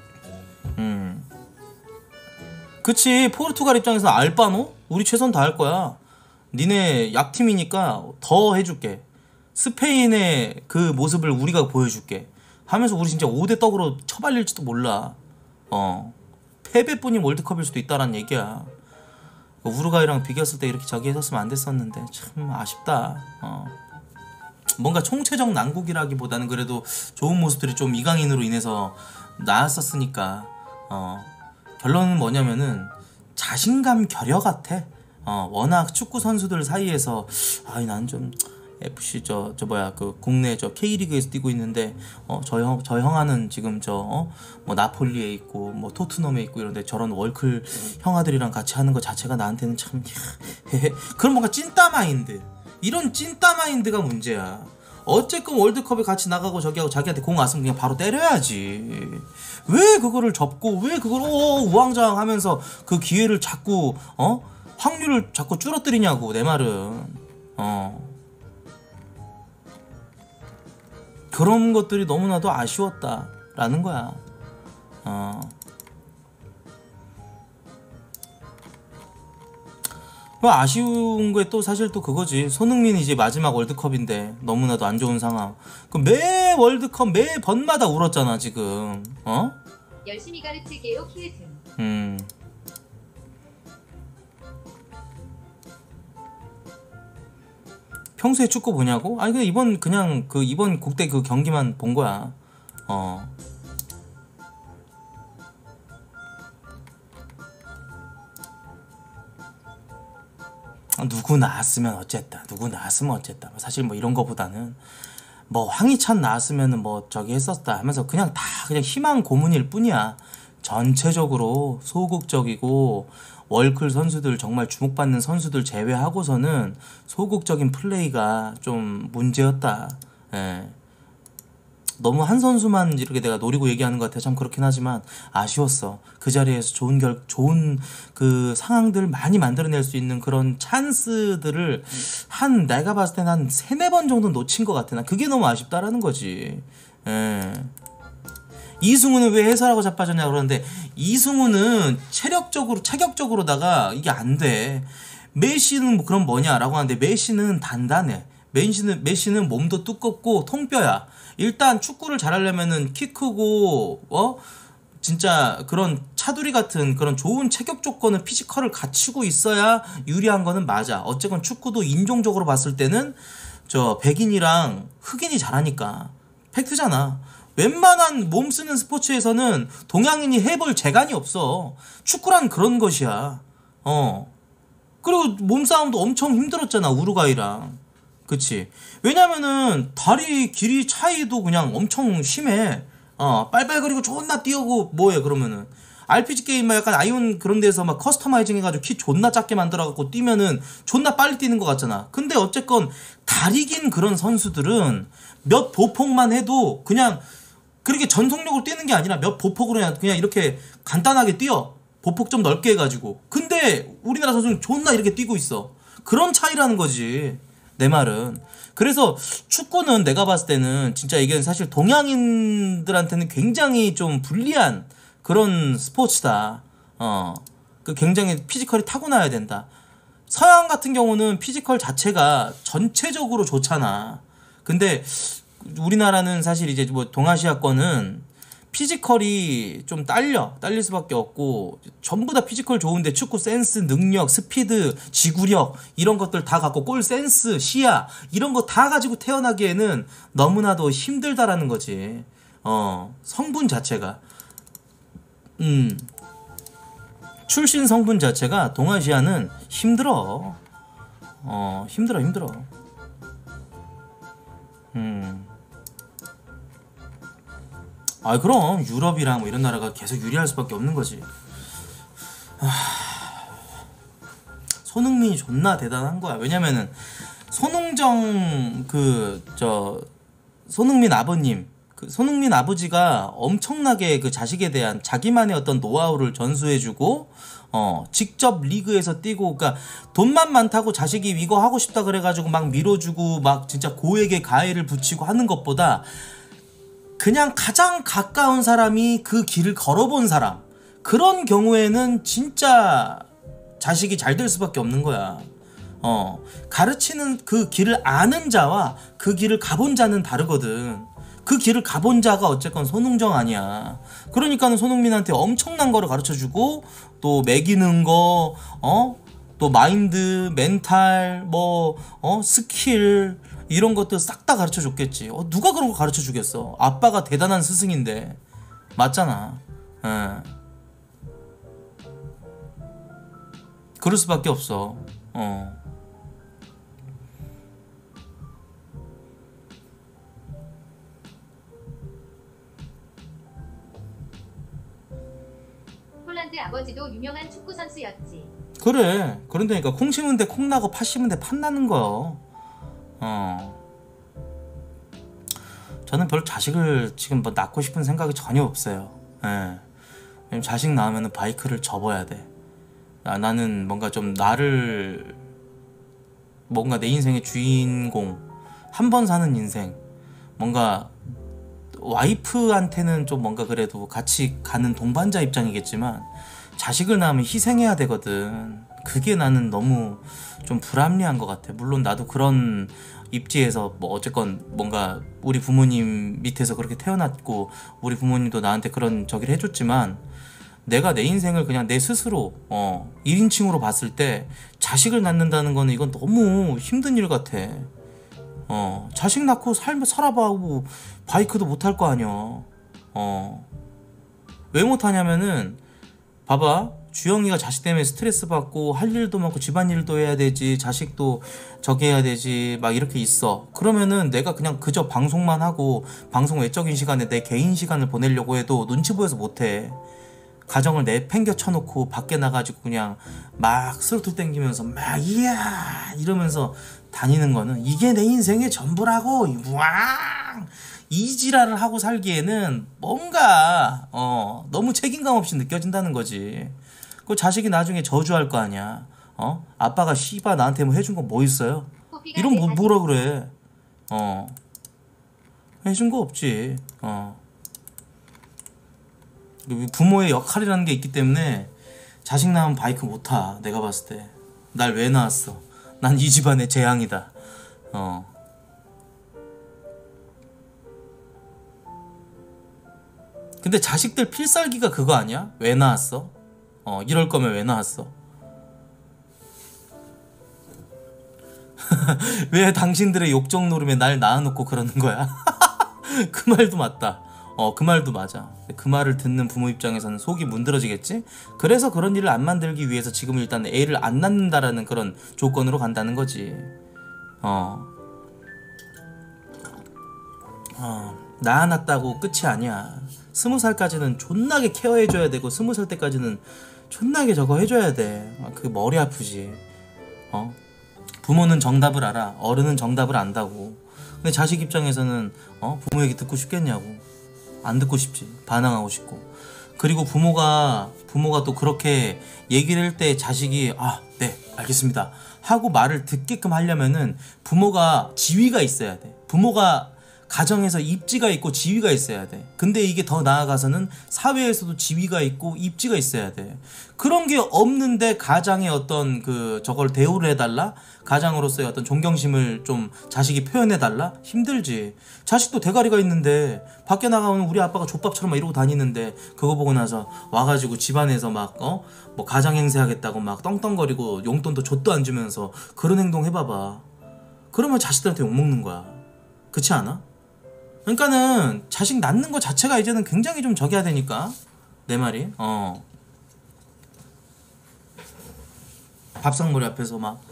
S1: 그치. 포르투갈 입장에서 알바노? 우리 최선 다할 거야. 니네 약팀이니까 더 해줄게. 스페인의 그 모습을 우리가 보여줄게 하면서 우리 진짜 5대 떡으로 처발릴지도 몰라. 패배뿐이 월드컵일 수도 있다라는 얘기야. 우루과이랑 비겼을 때 이렇게 저기 했었으면 안 됐었는데 참 아쉽다. 뭔가 총체적 난국이라기보다는 그래도 좋은 모습들이 좀 이강인으로 인해서 나았었으니까 결론은 뭐냐면은 자신감 결여 같아. 워낙 축구 선수들 사이에서 난 좀 FC 저 뭐야 그 국내 저 K리그에서 뛰고 있는데 저 형아는 지금 뭐 나폴리에 있고 뭐 토트넘에 있고 이런데 저런 월클 형아들이랑 같이 하는 거 자체가 나한테는 참 그런 뭔가 찐따 마인드, 이런 찐따 마인드가 문제야. 어쨌건 월드컵에 같이 나가고 저기하고 자기한테 공 왔으면 그냥 바로 때려야지. 왜 그거를 접고 왜 그걸 우왕좌왕하면서 그 기회를 자꾸 확률을 자꾸 줄어뜨리냐고 내 말은. 그런 것들이 너무나도 아쉬웠다라는 거야. 아쉬운 게 또 사실 또 그거지. 손흥민이 이제 마지막 월드컵인데 너무나도 안 좋은 상황. 그 매 월드컵 매 번마다 울었잖아 지금.
S2: 열심히 가르칠게요 키우트.
S1: 평소에 축구 보냐고? 아니 근데 이번 국대 그 경기만 본 거야. 누구 나왔으면 어쨌다. 사실 뭐 이런 거보다는 뭐 황희찬 나왔으면은 뭐 저기 했었다 하면서 그냥 희망 고문일 뿐이야. 전체적으로 소극적이고 월클 선수들, 정말 주목받는 선수들 제외하고서는 소극적인 플레이가 좀 문제였다. 너무 한 선수만 이렇게 내가 노리고 얘기하는 것 같아. 참 그렇긴 하지만 아쉬웠어. 그 자리에서 좋은 그 상황들 많이 만들어낼 수 있는 그런 찬스들을 내가 봤을 때는 한 3-4번 정도 놓친 것 같아. 난 그게 너무 아쉽다라는 거지. 이승우는 왜 해설하고 자빠졌냐 그러는데, 이승우는 체격적으로다가 이게 안 돼. 메시는 뭐 그럼 뭐냐라고 하는데, 메시는 단단해. 메시는 몸도 두껍고 통뼈야. 일단 축구를 잘하려면은 키 크고 진짜 그런 차두리 같은 그런 좋은 체격 조건을, 피지컬을 갖추고 있어야 유리한 거는 맞아. 어쨌건 축구도 인종적으로 봤을 때는 백인이랑 흑인이 잘하니까 팩트잖아. 웬만한 몸 쓰는 스포츠에서는 동양인이 해볼 재간이 없어. 축구란 그런 것이야. 그리고 몸싸움도 엄청 힘들었잖아, 우루과이랑. 그치? 왜냐면은 다리 길이 차이도 그냥 엄청 심해. 빨빨거리고 존나 뛰어고 뭐해 그러면은. RPG 게임 막 약간 아이온 그런 데서 막 커스터마이징 해가지고 키 존나 작게 만들어갖고 뛰면은 존나 빨리 뛰는 것 같잖아. 근데 어쨌건 다리 긴 그런 선수들은 몇 보폭만 해도 그냥 그렇게 전속력으로 뛰는 게 아니라 몇 보폭으로 그냥 이렇게 간단하게 뛰어. 보폭 좀 넓게 해가지고. 근데 우리나라 선수는 존나 이렇게 뛰고 있어. 그런 차이라는 거지, 내 말은. 그래서 축구는 내가 봤을 때는 진짜 이게 사실 동양인들한테는 굉장히 좀 불리한 그런 스포츠다. 그 굉장히 피지컬이 타고나야 된다. 서양 같은 경우는 피지컬 자체가 전체적으로 좋잖아. 근데 우리나라는 사실 이제 뭐 동아시아권은 피지컬이 좀 딸릴 수밖에 없고, 전부 다 피지컬 좋은데 축구 센스, 능력, 스피드, 지구력 이런 것들 다 갖고, 골 센스, 시야 이런 거 다 가지고 태어나기에는 너무나도 힘들다라는 거지. 성분 자체가 출신 성분 자체가 동아시아는 힘들어. 힘들어. 그럼 유럽이랑 뭐 이런 나라가 계속 유리할 수밖에 없는 거지. 손흥민이 존나 대단한 거야. 왜냐면은 손흥정 손흥민 아버님, 손흥민 아버지가 엄청나게 그 자식에 대한 자기만의 어떤 노하우를 전수해주고, 직접 리그에서 뛰고, 그러니까 돈만 많다고 자식이 이거 하고 싶다 그래가지고 막 밀어주고 막 진짜 고액의 가해를 붙이고 하는 것보다 그냥 가장 가까운 사람이 그 길을 걸어본 사람, 그런 경우에는 진짜 자식이 잘 될 수밖에 없는 거야. 가르치는 그 길을 아는 자와 그 길을 가본 자는 다르거든. 그 길을 가본 자가 어쨌건 손흥정 아니야. 그러니까는 손흥민한테 엄청난 거를 가르쳐주고, 또 매기는 거, 또 마인드, 멘탈, 스킬 이런 것들 싹 다 가르쳐줬겠지. 누가 그런 거 가르쳐주겠어? 아빠가 대단한 스승인데. 맞잖아. 그럴 수밖에 없어.
S2: 폴란드 아버지도 유명한 축구 선수였지.
S1: 그래. 그런다니까 콩 심은데 콩 나고 팥 심은데 팥 나는 거야. 저는 별 자식을 지금 뭐 낳고 싶은 생각이 전혀 없어요. 예. 왜냐면 자식 낳으면 바이크를 접어야 돼. 나는 뭔가 좀 나를 뭔가 내 인생의 주인공 한 번 사는 인생 뭔가 와이프한테는 좀 뭔가 그래도 같이 가는 동반자 입장이겠지만 자식을 낳으면 희생해야 되거든. 그게 나는 너무 좀 불합리한 것 같아. 물론 나도 그런 입지에서 뭐 어쨌건 뭔가 우리 부모님 밑에서 그렇게 태어났고 우리 부모님도 나한테 그런 저기를 해줬지만 내가 내 인생을 그냥 내 스스로 1인칭으로 봤을 때 자식을 낳는다는 거는 이건 너무 힘든 일 같아. 자식 낳고 살아봐고 바이크도 못 탈 거 아니야. 왜 못하냐면은 봐봐, 주영이가 자식 때문에 스트레스 받고 할 일도 많고 집안일도 해야 되지, 자식도 저기 해야 되지, 막 이렇게 있어. 그러면은 내가 그냥 그저 방송만 하고 방송 외적인 시간에 내 개인 시간을 보내려고 해도 눈치 보여서 못해. 가정을 내팽겨 쳐놓고 밖에 나가지고 그냥 막 스로틀 땡기면서 막 이야 이러면서 다니는 거는 이게 내 인생의 전부라고. 우왕 이 지랄을 하고 살기에는 뭔가 너무 책임감 없이 느껴진다는 거지. 그 자식이 나중에 저주할 거 아니야. 아빠가 씨바 나한테 뭐 해준 거 뭐 있어요? 이런 뭐라 그래. 해준 거 없지. 부모의 역할이라는 게 있기 때문에 자식 낳으면 바이크 못 타. 내가 봤을 때 날 왜 낳았어? 난 이 집안의 재앙이다. 근데 자식들 필살기가 그거 아니야? 왜 낳았어? 이럴 거면 왜 낳았어? 왜 당신들의 욕정 노름에 날 낳아놓고 그러는 거야? 그 말도 맞다. 그 말도 맞아. 그 말을 듣는 부모 입장에서는 속이 문드러지겠지? 그래서 그런 일을 안 만들기 위해서 지금 일단 애를 안 낳는다라는 그런 조건으로 간다는 거지. 낳아놨다고 끝이 아니야. 20살까지는 존나게 케어해줘야 되고 20살 때까지는 존나게 저거 해줘야 돼. 그게 머리 아프지. 부모는 정답을 알아. 어른은 정답을 안다고. 근데 자식 입장에서는 부모 얘기 듣고 싶겠냐고. 안 듣고 싶지. 반항하고 싶고. 그리고 부모가 또 그렇게 얘기를 할 때 자식이 네 알겠습니다 하고 말을 듣게끔 하려면은 부모가 지위가 있어야 돼. 부모가 가정에서 입지가 있고 지위가 있어야 돼. 근데 이게 더 나아가서는 사회에서도 지위가 있고 입지가 있어야 돼. 그런 게 없는데 가장의 어떤 저걸 대우를 해달라? 가장으로서의 어떤 존경심을 좀 자식이 표현해달라? 힘들지. 자식도 대가리가 있는데 밖에 나가면 우리 아빠가 족밥처럼 막 이러고 다니는데 그거 보고 나서 와가지고 집안에서 막 뭐 가장행세 하겠다고 막 떵떵거리고 용돈도 줬도 안 주면서 그런 행동 해봐봐. 그러면 자식들한테 욕먹는 거야. 그렇지 않아? 그러니까는 자식 낳는 거 자체가 이제는 굉장히 좀 저기야 되니까. 내 말이. 밥상머리 앞에서 막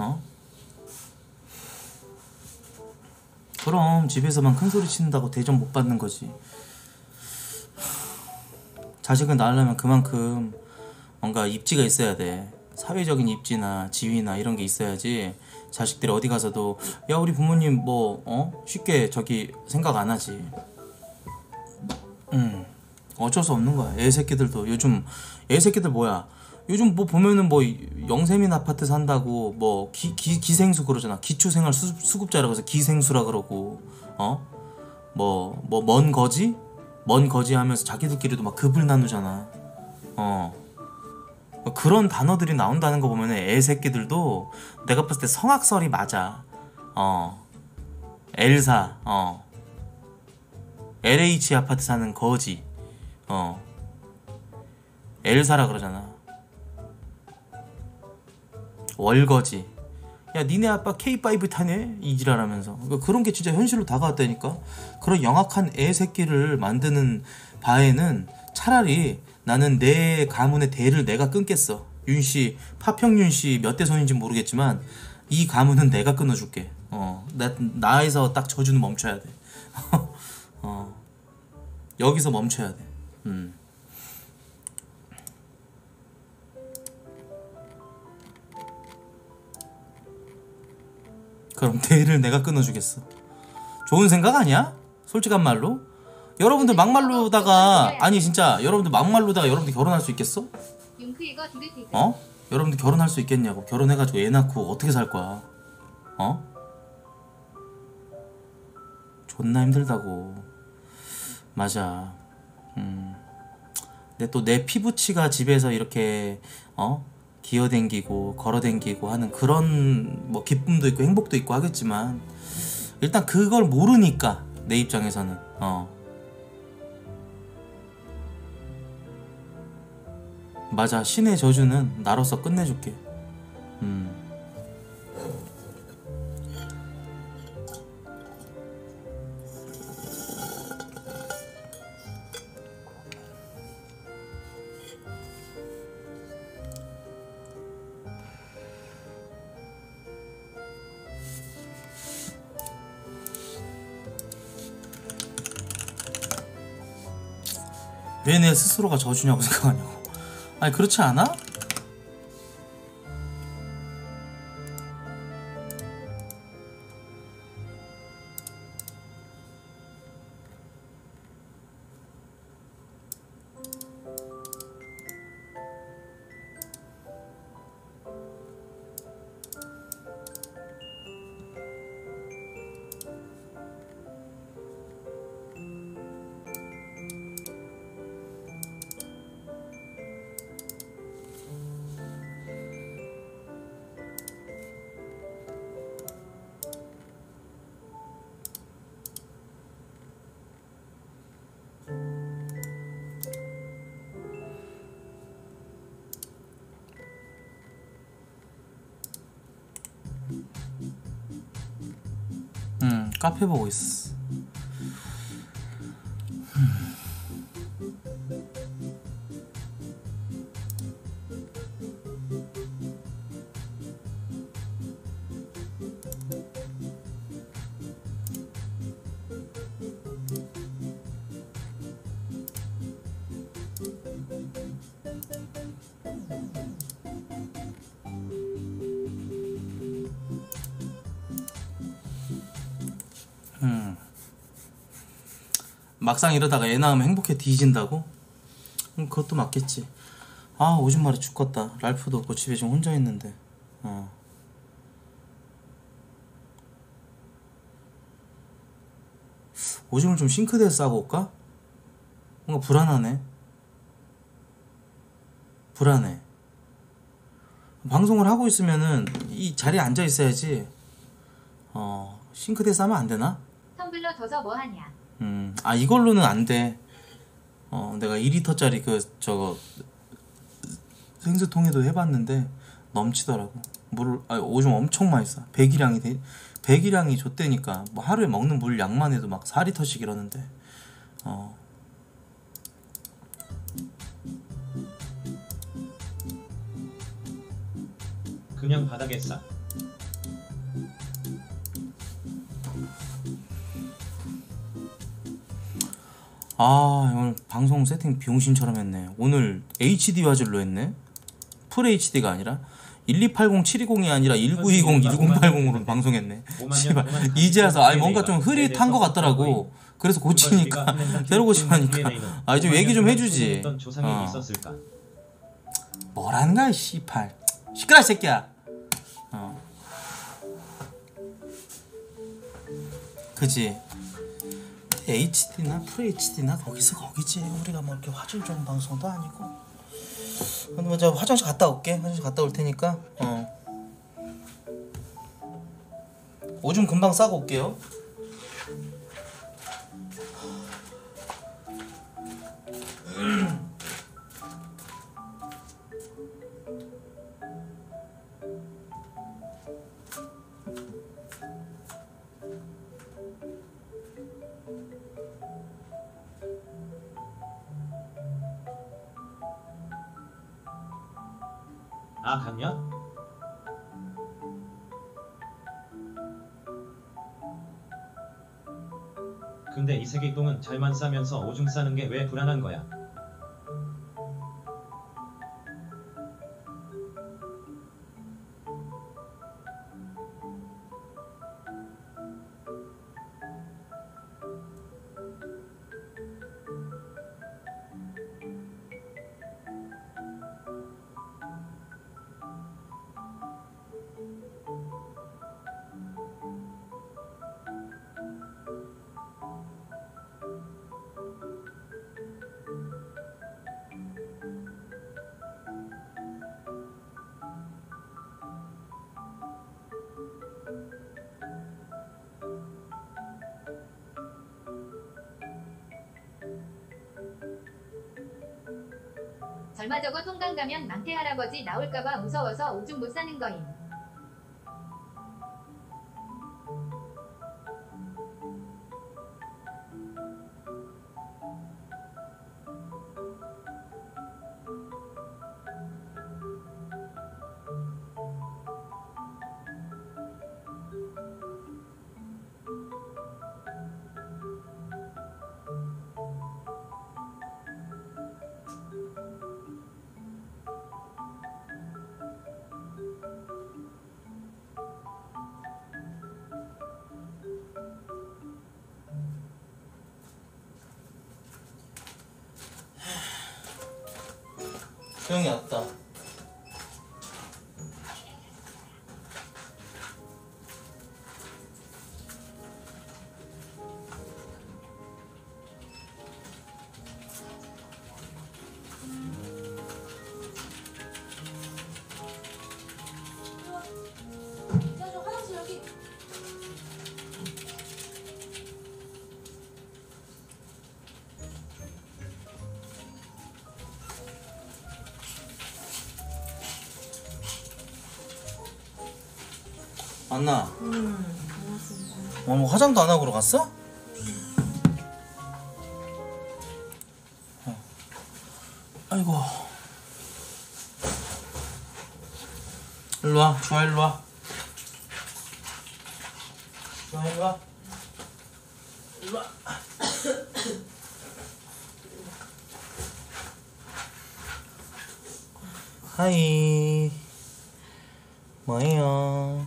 S1: 그럼 집에서만 큰 소리 치는다고 대접 못 받는 거지. 자식을 낳으려면 그만큼 뭔가 입지가 있어야 돼. 사회적인 입지나 지위나 이런 게 있어야지 자식들이 어디 가서도 야 우리 부모님 뭐 쉽게 저기 생각 안 하지. 어쩔 수 없는 거야. 애새끼들도 요즘 애새끼들 뭐야 요즘 뭐 보면은 뭐 영세민 아파트 산다고 뭐 기생수 그러잖아. 기초생활 수급자라고 해서 기생수라 그러고 뭐 먼 거지 하면서 자기들끼리도 막 급을 나누잖아. 그런 단어들이 나온다는 거 보면 애새끼들도 내가 봤을 때 성악설이 맞아. 엘사 LH 아파트 사는 거지. 엘사라 그러잖아. 월거지. 야 니네 아빠 K5 타네? 이지랄하면서. 그런 게 진짜 현실로 다가왔다니까. 그런 영악한 애새끼를 만드는 바에는 차라리 나는 내 가문의 대를 내가 끊겠어. 윤씨, 파평윤씨 몇 대 손인지 모르겠지만 이 가문은 내가 끊어줄게. 나에서 딱 저주는 멈춰야 돼. 여기서 멈춰야 돼. 그럼 대를 내가 끊어주겠어. 좋은 생각 아니야? 솔직한 말로? 여러분들 막말로다가 아니 진짜 여러분들 막말로다가 여러분들 결혼할 수 있겠어?
S2: 융크이거 디귿디귿.
S1: 여러분들 결혼할 수 있겠냐고. 결혼해가지고 애 낳고 어떻게 살 거야? 존나 힘들다고. 맞아. 근데 또 내 피부치가 집에서 이렇게 기어댕기고 걸어댕기고 하는 그런 뭐 기쁨도 있고 행복도 있고 하겠지만 일단 그걸 모르니까 내 입장에서는 맞아. 신의 저주는 나로서 끝내줄게. 왜 내 스스로가 저주냐고 생각하냐고. 아니 그렇지 않아? 카페 보고 있어. 막상 이러다가 애 낳으면 행복해 뒤진다고? 그것도 맞겠지. 아 오줌 마려 죽겠다. 랄프도 없고 집에 좀 혼자 있는데. 오줌을 좀 싱크대에 싸고 올까? 뭔가 불안하네. 불안해. 방송을 하고 있으면은 이 자리에 앉아 있어야지. 싱크대에 싸면 안 되나?
S2: 텀블러 더서 뭐하냐.
S1: 이걸로는 안 돼. 내가 2리터짜리 저거 생수통에도 해봤는데 넘치더라고. 오줌 엄청 많이 싸. 배기량이 좆대니까 뭐 하루에 먹는 물 양만 해도 막 4리터씩 이러는데.
S3: 그냥 바닥에 싸.
S1: 오늘 방송 세팅 비용신처럼 했네. 오늘 HD 화질로 했네. 풀 HD가 아니라 1280720이 아니라 1920 1080으로 방송했네. 씨발 이제 와서 뭔가 좀 흐릿한 것 같더라고. 그래서 고치니까 새로 고치니까 좀 얘기 좀 해주지. 뭐라는 거야 씨발. 시끄러 새끼야. 그지. HD나 FHD나 거기지. 우리가 뭐 이렇게 화질 좋은 방송도 아니고. 근데 먼저 화장실 갔다 올게. 화장실 갔다 올 테니까. 오줌 금방 싸고 올게요.
S3: 아 갔냐? 근데 이 새끼똥은 잘만 싸면서 오줌 싸는 게 왜 불안한 거야?
S2: 절마 저거 통강 가면 망태 할아버지 나올까봐 무서워서 오줌 못 싸는 거임.
S1: 수영이 왔다.
S4: 저 화장실 여기.
S1: 안나.
S4: 고맙습니다.
S1: 뭐 화장도 안 하고 갔어? 아이고. 일로 와, 주아 일로 와. 주아 일로 와. 일로 와. 하이. 뭐예요?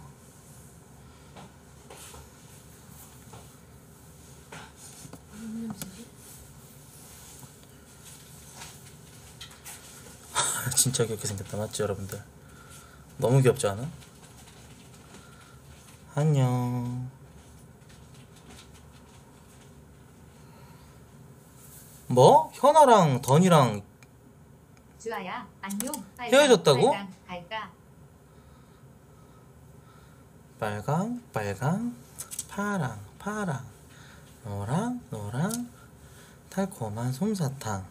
S1: 진짜 귀엽게 생겼다, 맞지 여러분들? 너무 귀엽지 않아? 안녕. 뭐? 현아랑 던이랑
S2: 주아야 안녕.
S1: 헤어졌다고?
S2: 빨강, 갈까?
S1: 빨강, 빨강, 파랑, 파랑, 노랑, 노랑, 달콤한 솜사탕.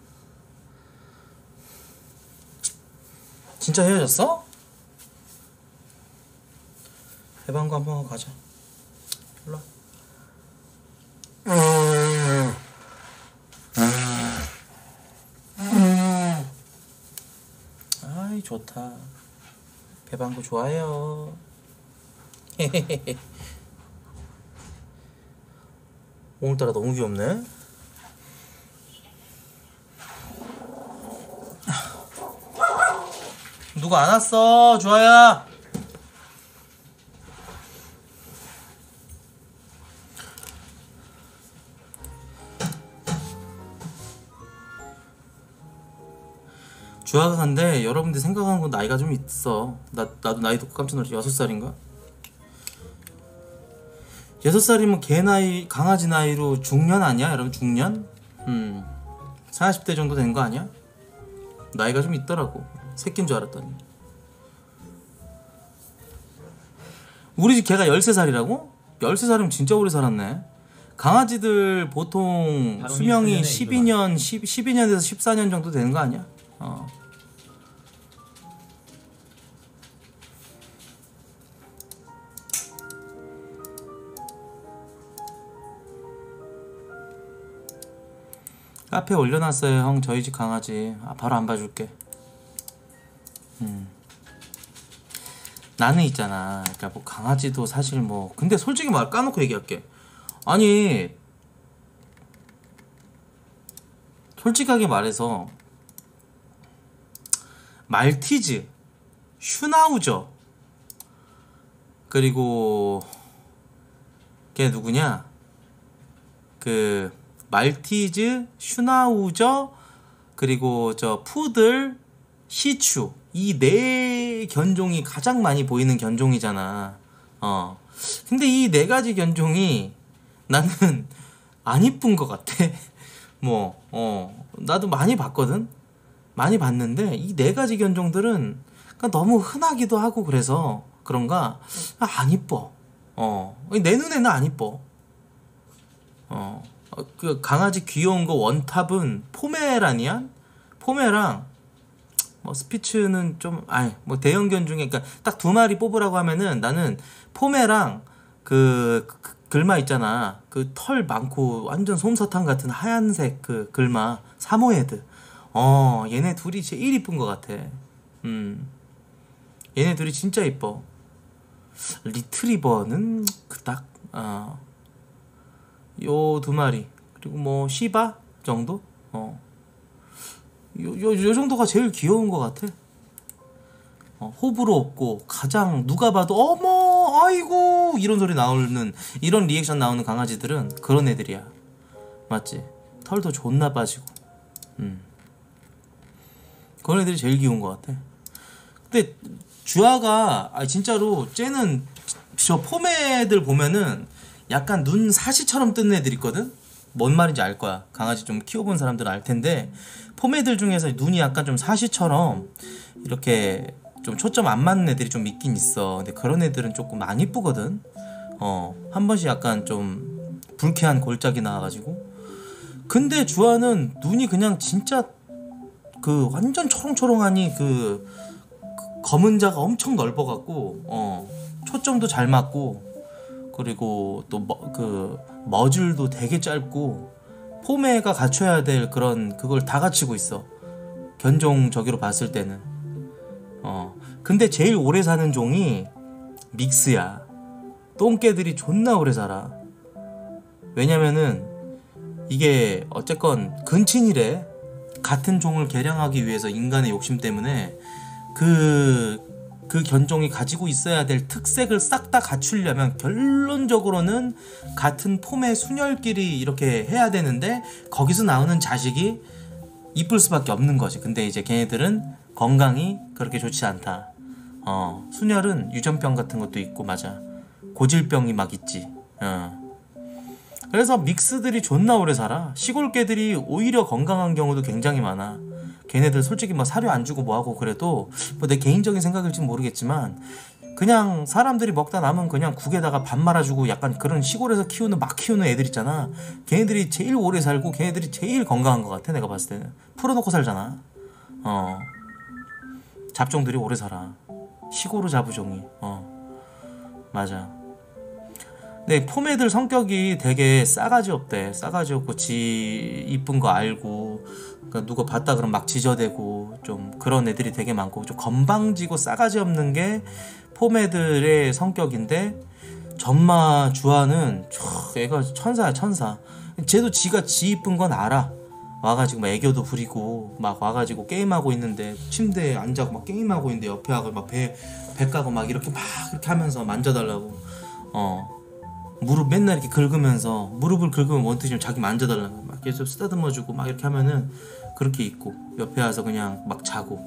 S1: 진짜 헤어졌어? 해방구 한번 하고 가자. 일로 와. 아이 좋다. 배방구 좋아요. 오늘따라 너무 귀엽네. 누가 안 왔어, 주아야? 주아가 근데 여러분들 생각하는 건 나이가 좀 있어. 나도 나이 듣고 깜짝 놀랐어. 6살인가? 6살이면 개 나이, 강아지 나이로 중년 아니야? 여러분 중년? 40대 정도 된 거 아니야? 나이가 좀 있더라고. 새끼인 줄 알았더니. 우리 집 개가 13살이라고? 13살이면 진짜 오래 살았네. 강아지들 보통
S3: 바로
S1: 수명이
S3: 미스터리네,
S1: 12년에서 14년 정도 되는 거 아니야? 카페에 올려놨어요 형. 저희 집 강아지. 바로 안 봐줄게. 나는 있잖아. 그러니까 뭐 강아지도 사실 뭐 근데 솔직히 말 까놓고 얘기할게. 아니 솔직하게 말해서 말티즈, 슈나우저 그리고 걔 누구냐? 그 말티즈, 슈나우저 그리고 저 푸들, 시추 이 네 견종이 가장 많이 보이는 견종이잖아. 근데 이 네 가지 견종이 나는 안 이쁜 것 같아. 나도 많이 봤거든. 많이 봤는데 이 네 가지 견종들은 그러니까 너무 흔하기도 하고 그래서 그런가 안 이뻐. 내 눈에는 안 이뻐. 그 강아지 귀여운 거 원탑은 포메라니안? 포메랑 뭐 스피츠는 좀 뭐 대형견 중에 그러니까 딱 두 마리 뽑으라고 하면은 나는 포메랑 그 글마 있잖아. 그 털 많고 완전 솜사탕 같은 하얀색 그 글마 사모예드. 얘네 둘이 제일 이쁜 것 같아. 얘네 둘이 진짜 이뻐. 리트리버는 그닥 요 두 마리 그리고 뭐 시바 정도 요 정도가 제일 귀여운 것 같아. 호불호 없고 가장 누가 봐도 어머 아이고 이런 소리 나오는 이런 리액션 나오는 강아지들은 그런 애들이야. 맞지? 털도 존나 빠지고 그런 애들이 제일 귀여운 것 같아. 근데 주아가 진짜로 쟤는 저 포메들 보면은 약간 눈 사시처럼 뜨는 애들 있거든? 뭔 말인지 알 거야. 강아지 좀 키워본 사람들은 알 텐데 포메들 중에서 눈이 약간 좀 사시처럼 이렇게 좀 초점 안 맞는 애들이 좀 있긴 있어. 근데 그런 애들은 조금 안 이쁘거든. 한 번씩 약간 좀 불쾌한 골짜기 나와가지고. 근데 주아는 눈이 그냥 진짜 그 완전 초롱초롱하니 그 검은 자가 엄청 넓어갖고 초점도 잘 맞고 그리고 또 그 머줄도 되게 짧고 포메가 갖춰야 될 그런 그걸 다 갖추고 있어. 견종 저기로 봤을 때는. 근데 제일 오래 사는 종이 믹스야. 똥개들이 존나 오래 살아. 왜냐면은 이게 어쨌건 근친이래. 같은 종을 개량하기 위해서 인간의 욕심 때문에 그 견종이 가지고 있어야 될 특색을 싹 다 갖추려면 결론적으로는 같은 폼의 순혈끼리 이렇게 해야 되는데 거기서 나오는 자식이 이쁠 수밖에 없는 거지. 근데 이제 걔네들은 건강이 그렇게 좋지 않다. 순혈은 유전병 같은 것도 있고 맞아. 고질병이 막 있지. 그래서 믹스들이 존나 오래 살아. 시골 개들이 오히려 건강한 경우도 굉장히 많아. 걔네들 솔직히 뭐 사료 안 주고 뭐하고 그래도 뭐 내 개인적인 생각일지 모르겠지만 그냥 사람들이 먹다 남은 그냥 국에다가 밥 말아주고 약간 그런 시골에서 막 키우는 애들 있잖아. 걔네들이 제일 오래 살고 걔네들이 제일 건강한 것 같아. 내가 봤을 때는 풀어놓고 살잖아. 잡종들이 오래 살아. 시골의 자부종이. 맞아. 근데 포메들 성격이 되게 싸가지 없대. 싸가지 없고 지 이쁜 거 알고 그러니까 누가 봤다 그러면 막 지저대고 좀 그런 애들이 되게 많고 좀 건방지고 싸가지 없는 게 포메들의 성격인데 전마 주아는 애가 천사야 천사. 쟤도 지가 지 이쁜 건 알아. 와가지고 막 애교도 부리고 막 와가지고 게임하고 있는데 침대에 앉아고 막 게임하고 있는데 옆에 하고 막 배 까고 막 이렇게 하면서 만져달라고 무릎 맨날 이렇게 긁으면서 무릎을 긁으면 원투시면 자기 만져달라고 막 계속 쓰다듬어주고 막 이렇게 하면은 그렇게 있고 옆에 와서 그냥 막 자고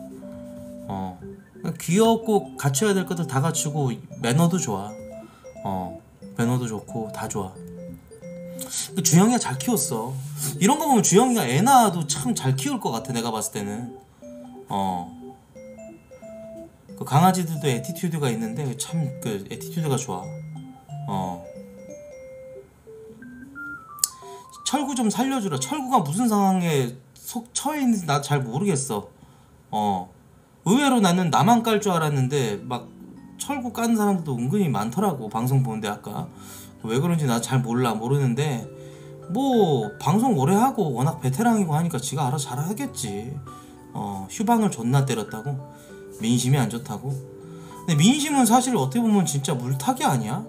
S1: 귀엽고 갖춰야 될 것들 다 갖추고 매너도 좋아. 매너도 좋고 다 좋아. 주영이가 잘 키웠어. 이런 거 보면 주영이가 애 낳아도 참 잘 키울 것 같아. 내가 봤을 때는 그 강아지들도 애티튜드가 있는데 참 그 애티튜드가 좋아. 철구 좀 살려주라. 철구가 무슨 상황에 속 처해 있는지 나 잘 모르겠어. 의외로 나는 나만 깔 줄 알았는데 막 철구 까는 사람들도 은근히 많더라고. 방송 보는데 아까 왜 그런지 나 잘 모르는데 뭐 방송 오래 하고 워낙 베테랑이고 하니까 지가 알아서 잘 하겠지. 휴방을 존나 때렸다고 민심이 안 좋다고. 근데 민심은 사실 어떻게 보면 진짜 물타기 아니야?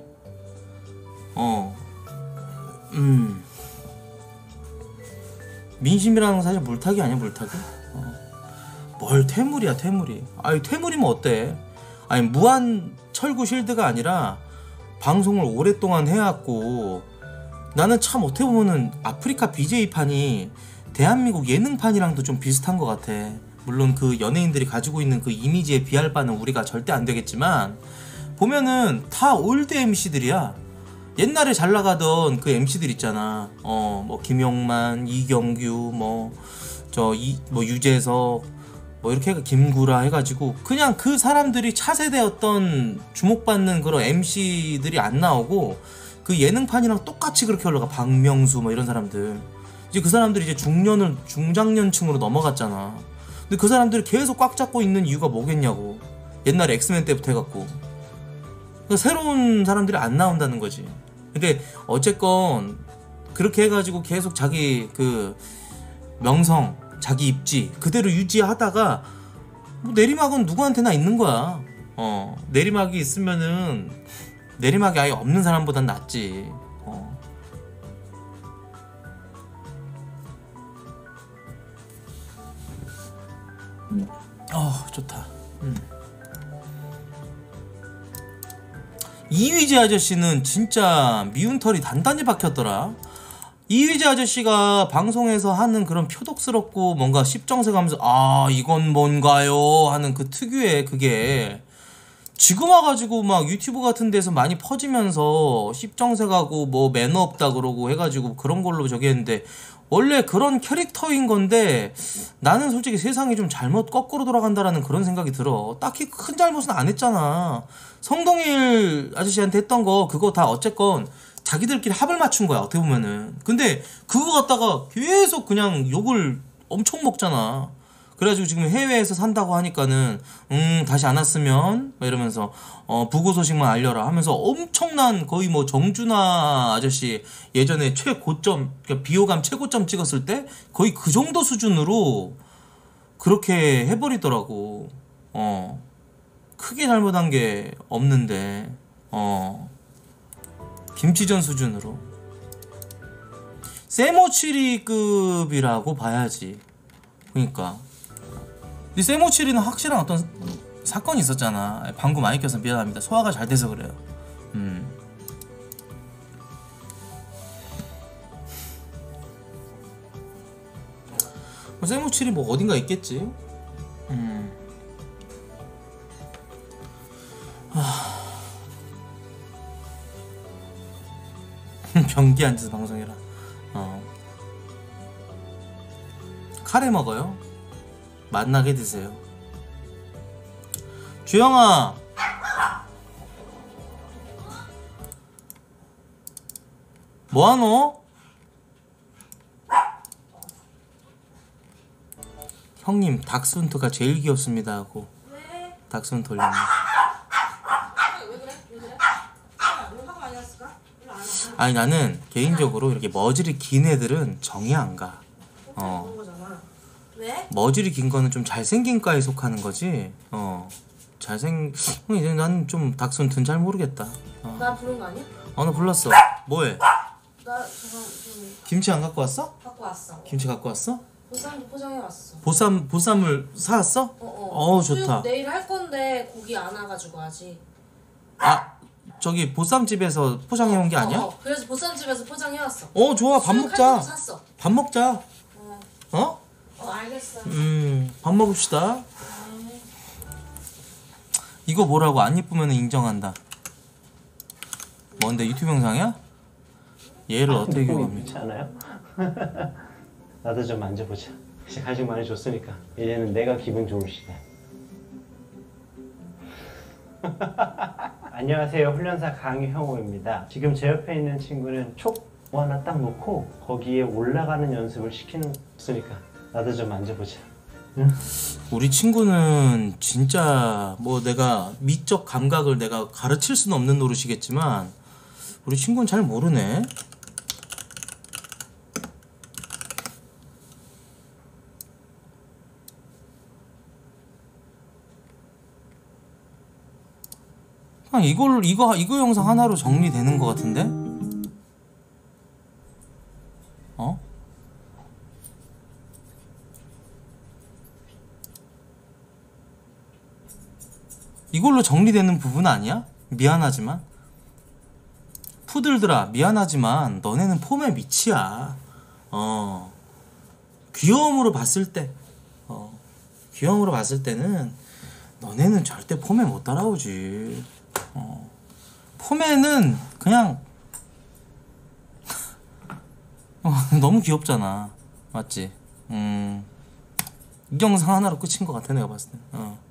S1: 민심이라는 건 사실 물타기 아니야, 물타기? 뭘 퇴물이야, 퇴물이. 아니, 퇴물이면 어때? 아니, 무한 철구 실드가 아니라 방송을 오랫동안 해왔고, 나는 참 어떻게 보면은 아프리카 BJ판이 대한민국 예능판이랑도 좀 비슷한 것 같아. 물론 그 연예인들이 가지고 있는 그 이미지에 비할 바는 우리가 절대 안 되겠지만, 보면은 다 올드 MC들이야. 옛날에 잘 나가던 그 MC들 있잖아. 뭐 김용만, 이경규, 뭐 유재석, 뭐 이렇게 김구라 해가지고 그냥 그 사람들이 차세대 어떤 주목받는 그런 MC들이 안 나오고 그 예능판이랑 똑같이 그렇게 올라가. 박명수 뭐 이런 사람들. 이제 그 사람들이 이제 중장년층으로 넘어갔잖아. 근데 그 사람들이 계속 꽉 잡고 있는 이유가 뭐겠냐고. 옛날에 엑스맨 때부터 해갖고. 그러니까 새로운 사람들이 안 나온다는 거지. 근데 어쨌건 그렇게 해가지고 계속 자기 그 명성, 자기 입지 그대로 유지하다가 뭐 내리막은 누구한테나 있는 거야. 내리막이 있으면은 내리막이 아예 없는 사람보단 낫지. 좋다. 이휘재 아저씨는 진짜 미운 털이 단단히 박혔더라. 이휘재 아저씨가 방송에서 하는 그런 표독스럽고 뭔가 씹정색하면서 아 이건 뭔가요 하는 그 특유의 그게 지금 와가지고 막 유튜브 같은 데서 많이 퍼지면서 씹정색하고 뭐 매너 없다 그러고 해가지고 그런 걸로 저기 했는데, 원래 그런 캐릭터인 건데 나는 솔직히 세상이 좀 잘못 거꾸로 돌아간다라는 그런 생각이 들어. 딱히 큰 잘못은 안 했잖아. 성동일 아저씨한테 했던 거 그거 다 어쨌건 자기들끼리 합을 맞춘 거야, 어떻게 보면은. 근데 그거 갖다가 계속 그냥 욕을 엄청 먹잖아. 그래가지고 지금 해외에서 산다고 하니까는 다시 안 왔으면 막 이러면서 부고 소식만 알려라 하면서 엄청난, 거의 뭐 정준하 아저씨 예전에 최고점, 그러니까 비호감 최고점 찍었을 때 거의 그 정도 수준으로 그렇게 해버리더라고. 크게 잘못한 게 없는데 김치전 수준으로 세모치리급이라고 봐야지. 그러니까 이 세모치리는 확실한 어떤 사건이 있었잖아. 방구 많이 껴서 미안합니다. 소화가 잘 돼서 그래요. 세모치리 뭐 어딘가 있겠지. 변기 앉아서 방송해라. 카레 먹어요? 맛나게 드세요. 주영아, 뭐하노? 형님 닥스훈트가 제일 귀엽습니다 하고
S4: 왜?
S1: 닥스훈트 올렸네.
S4: 왜 그래? 왜 그래? 왜 화가 많이 났을까? 일로 안 와.
S1: 아니 나는 개인적으로 이렇게 머지를 긴 애들은 정이 안 가.
S4: 그런 거잖아. 왜?
S1: 머지를 긴 거는 좀 잘생긴 과에 속하는 거지. 이제 난 좀 닥스훈트는 잘 모르겠다.
S4: 나 부른 거 아니야?
S1: 나 불렀어. 뭐해?
S4: 나 저거 좀
S1: 김치 안 갖고 왔어?
S4: 갖고 왔어.
S1: 김치 갖고 왔어?
S4: 보쌈도 포장해 왔어.
S1: 보쌈을 사왔어? 좋다.
S4: 내일 할 건데 고기 안 와가지고 아직.
S1: 저기 보쌈집에서 포장해 온 게 아니야?
S4: 그래서 보쌈집에서 포장해 왔어.
S1: 좋아. 밥
S4: 수육
S1: 먹자.
S4: 칼국수 샀어.
S1: 밥 먹자.
S4: 알겠어.
S1: 밥 먹읍시다. 이거 뭐라고 안 이쁘면 인정한다. 뭔데 유튜브 영상이야? 얘를 어떻게 교육합니까?
S7: 않아요? 나도 좀 만져보자. 이제 간식 많이 줬으니까 이제는 내가 기분 좋을 시간. 안녕하세요, 훈련사 강형호입니다. 지금 제 옆에 있는 친구는 촉 뭐 하나 딱 놓고 거기에 올라가는 연습을 시키니까 나도 좀 만져보자. 응?
S1: 우리 친구는 진짜 뭐 내가 미적 감각을 내가 가르칠 수는 없는 노릇이겠지만 우리 친구는 잘 모르네. 그냥 이거 영상 하나로 정리되는 것 같은데? 어? 이걸로 정리되는 부분 아니야? 미안하지만 푸들들아 미안하지만 너네는 폼의 밑이야. 귀여움으로 봤을 때 귀여움으로 봤을 때는 너네는 절대 폼에 못 따라오지. 폼에는 그냥 너무 귀엽잖아. 맞지? 이 영상 하나로 끝인 것 같아 내가 봤을 때.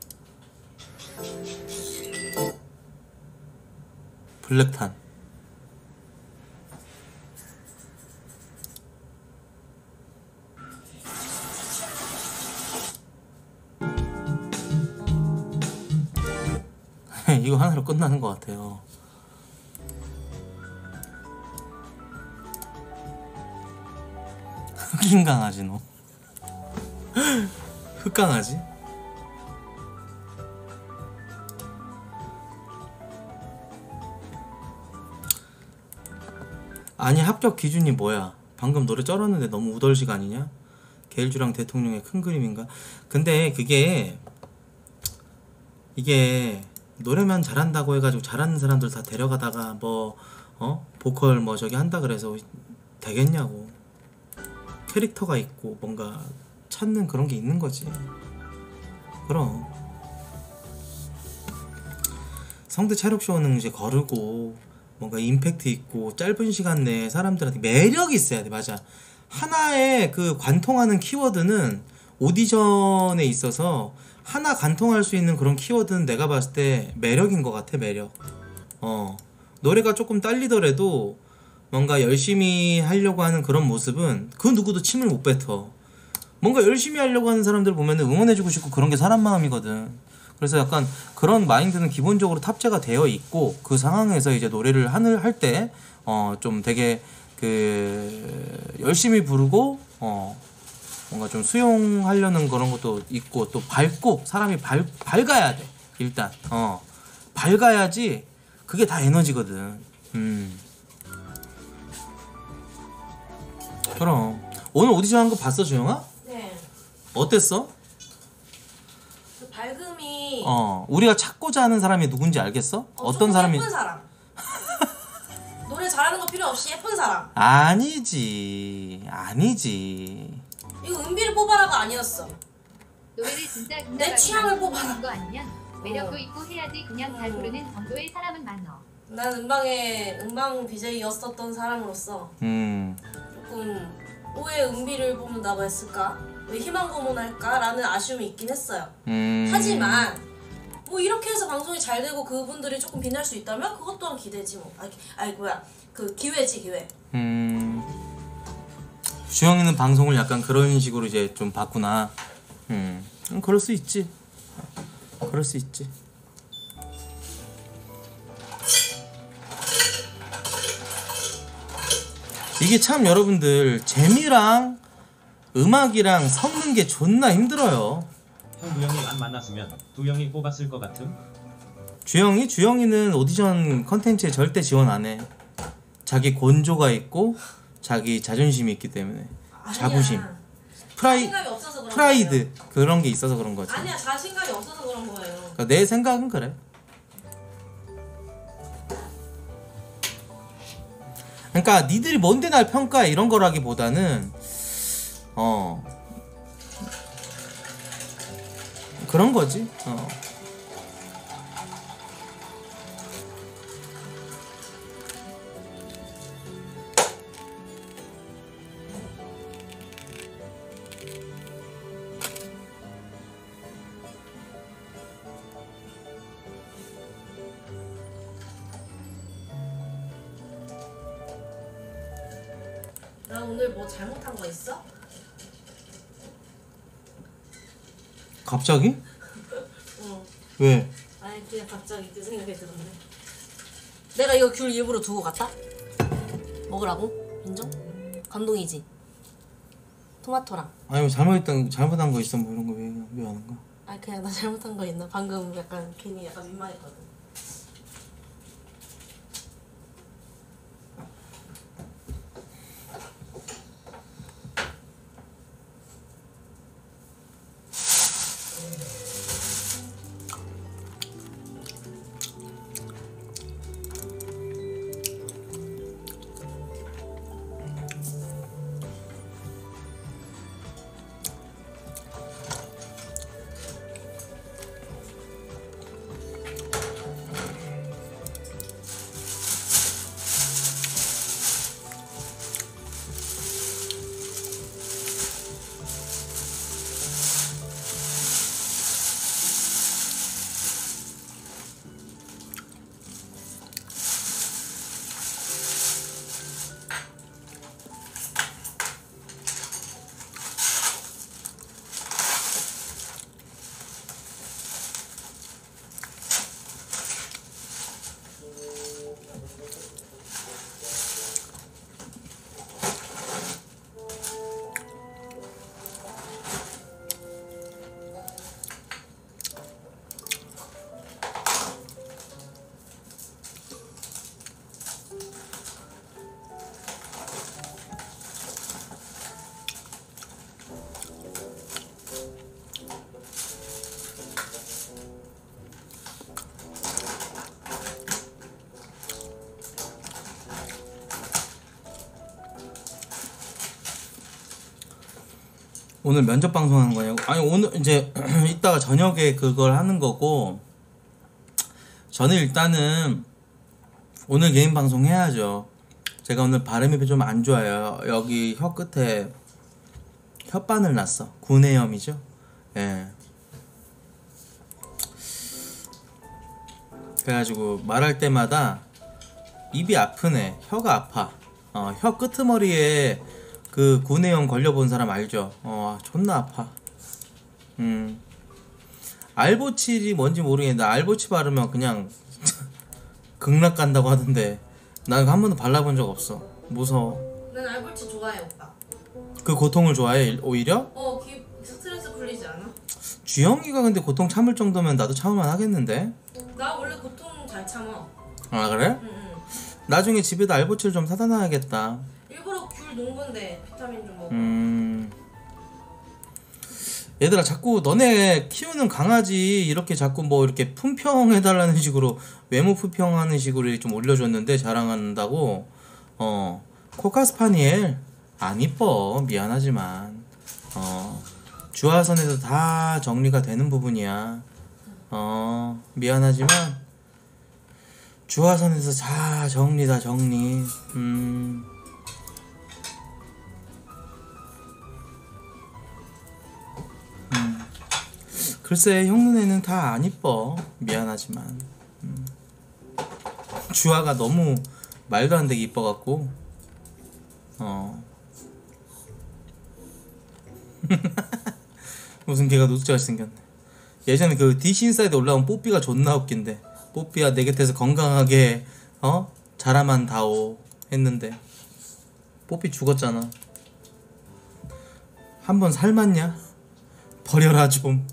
S1: 블랙탄 이거 하나로 끝나는 것 같아요. 흑인 강아지 너 흑강아지? 아니 합격 기준이 뭐야? 방금 노래 쩔었는데 너무 우덜식 아니냐? 게일주랑 대통령의 큰 그림인가? 근데 이게 노래만 잘한다고 해가지고 잘하는 사람들 다 데려가다가 뭐 보컬 뭐 저기 한다 그래서 되겠냐고. 캐릭터가 있고 뭔가 찾는 그런 게 있는 거지. 그럼 성대 체력쇼는 이제 거르고 뭔가 임팩트 있고 짧은 시간 내에 사람들한테 매력이 있어야 돼. 맞아. 하나의 그 관통하는 키워드는 오디션에 있어서 하나 관통할 수 있는 그런 키워드는 내가 봤을 때 매력인 것 같아. 매력. 노래가 조금 딸리더라도 뭔가 열심히 하려고 하는 그런 모습은 그 누구도 침을 못 뱉어. 뭔가 열심히 하려고 하는 사람들 보면 응원해주고 싶고 그런 게 사람 마음이거든. 그래서 약간 그런 마인드는 기본적으로 탑재가 되어 있고 그 상황에서 이제 노래를 할 때 좀 되게 그 열심히 부르고 뭔가 좀 수용하려는 그런 것도 있고 또 밝고 사람이 밝아야 돼. 일단 밝아야지 그게 다 에너지거든. 그럼 오늘 오디션 한 거 봤어 주영아?
S4: 네.
S1: 어땠어?
S4: 그 밝음이
S1: 우리가 찾고자 하는 사람이 누군지 알겠어? 어떤 사람이?
S4: 예쁜 사람. 노래 잘하는 거 필요 없이 예쁜 사람.
S1: 아니지.
S4: 이거 은비를 뽑아라가 아니었어.
S2: 노래를 진짜
S4: 내 취향을 뽑아라.
S2: 거 아니면 매력도 있고 해야지 그냥 잘 부르는 정도의 사람은 많어.
S4: 난 음방 BJ였었던 사람으로서 조금 왜 은비를 뽑는다고 했을까? 왜 희망 고문할까? 라는 아쉬움이 있긴 했어요. 하지만 뭐 이렇게 해서 방송이 잘 되고 그분들이 조금 빛날 수 있다면 그것 또한 기대지 뭐. 그 기회지 기회.
S1: 주영이는 방송을 약간 그런 식으로 이제 좀 봤구나. 그럴 수 있지. 그럴 수 있지. 이게 참 여러분들 재미랑 음악이랑 섞는 게 존나 힘들어요.
S3: 형 우영이 안 만났으면 두 형이 뽑았을 것 같음.
S1: 주영이는 오디션 컨텐츠에 절대 지원 안 해. 자기 곤조가 있고 자기 자존심이 있기 때문에.
S4: 아니야.
S1: 자부심,
S4: 자신감이 없어서 그런
S1: 프라이드
S4: 거예요.
S1: 그런 게 있어서 그런 거지.
S4: 아니야, 자신감이 없어서 그런 거예요.
S1: 그러니까 내 생각은 그래. 그러니까 니들이 뭔데 날 평가해 이런 거라기보다는 그런 거지.
S4: 나 오늘 뭐 잘못한 거 있어?
S1: 갑자기?
S4: 응.
S1: 왜?
S4: 아니 그냥 갑자기 그 생각이 들었네. 내가 이거 귤 일부러 두고 갔다? 먹으라고? 인정? 감동이지? 토마토랑.
S1: 아니 뭐 잘못한 거 있어 뭐 이런 거 왜 하는 거야?
S4: 아니 그냥 나 잘못한 거 있나? 방금 약간 괜히 약간 민망했거든.
S1: 오늘 면접 방송하는 거냐고? 아니 오늘 이제 이따가 저녁에 그걸 하는 거고 저는 일단은 오늘 개인 방송 해야죠. 제가 오늘 발음이 좀 안 좋아요. 여기 혀 끝에 혓바늘 났어. 구내염이죠. 예. 그래가지고 말할 때마다 입이 아프네. 혀가 아파. 혀 끄트머리에 그 구내염 걸려본 사람 알죠? 존나 아파. 알보칠이 뭔지 모르겠는데 알보칠 바르면 그냥 극락 간다고 하던데 난 한 번도 발라본 적 없어. 무서워.
S4: 난 알볼치 좋아해 오빠.
S1: 그 고통을 좋아해 오히려?
S4: 스트레스 풀리지 않아?
S1: 주영이가 근데 고통 참을 정도면 나도 참을만 하겠는데?
S4: 나 원래 고통 잘 참아.
S1: 아 그래?
S4: 응.
S1: 나중에 집에다 알보칠 좀 사다 놔야겠다.
S4: 일부러 귤 놓은 건데 비타민 좀 먹어.
S1: 얘들아 자꾸 너네 키우는 강아지 이렇게 자꾸 뭐 이렇게 품평해달라는 식으로 외모 품평하는 식으로 좀 올려줬는데 자랑한다고. 코카스파니엘 안 이뻐. 미안하지만 주화선에서 다 정리가 되는 부분이야. 미안하지만 주화선에서 다 정리다 정리. 글쎄 형 눈에는 다 안 이뻐. 미안하지만 주화가 너무 말도 안 되게 이뻐갖고 무슨 걔가 노숙자같이 생겼네. 예전에 그 디시인사이드 올라온 뽀삐가 존나 웃긴데 뽀삐야 내 곁에서 건강하게 자라만 다오 했는데 뽀삐 죽었잖아. 한 번 삶았냐? 버려라 좀.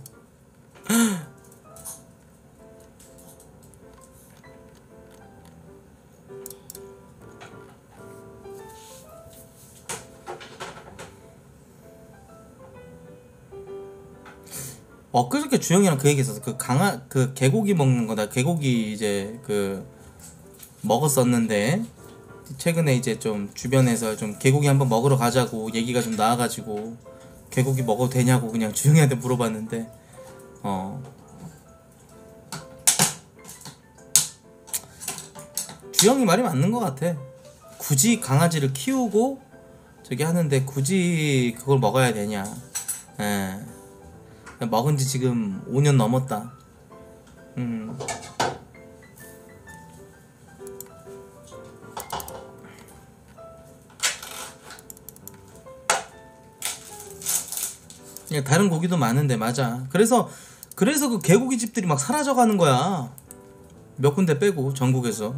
S1: 엊그저께 주영이랑 그 얘기 있었어. 그 개고기 먹는 거다. 개고기 이제 그 먹었었는데 최근에 이제 좀 주변에서 좀 개고기 한번 먹으러 가자고 얘기가 좀 나와가지고 개고기 먹어도 되냐고 그냥 주영이한테 물어봤는데 주영이 말이 맞는 것 같아. 굳이 강아지를 키우고 저기 하는데 굳이 그걸 먹어야 되냐. 먹은 지 지금 5년 넘었다. 다른 고기도 많은데 맞아. 그래서 그 개고기 집들이 막 사라져가는 거야. 몇 군데 빼고 전국에서.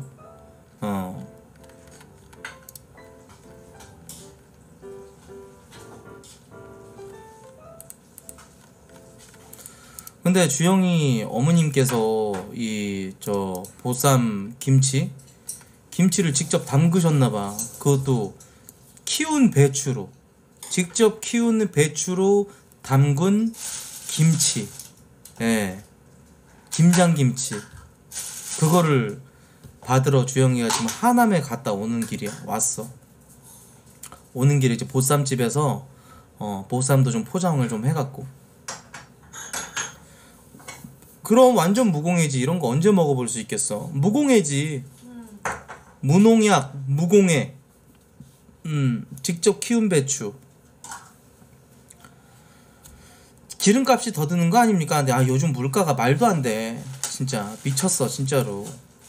S1: 근데 주영이 어머님께서 이 저 보쌈 김치를 직접 담그셨나봐. 그것도 키운 배추로 직접 키운 배추로 담근 김치. 김장김치. 그거를 받으러 주영이가 지금 하남에 갔다 오는 길이야. 왔어. 오는 길에 이제 보쌈집에서 보쌈도 좀 포장을 좀 해갖고. 그럼 완전 무공해지. 이런 거 언제 먹어볼 수 있겠어. 무공해지. 무농약 무공해. 직접 키운 배추. 기름값이 더 드는 거 아닙니까? 근데 요즘 물가가 말도 안 돼. 진짜 미쳤어 진짜로.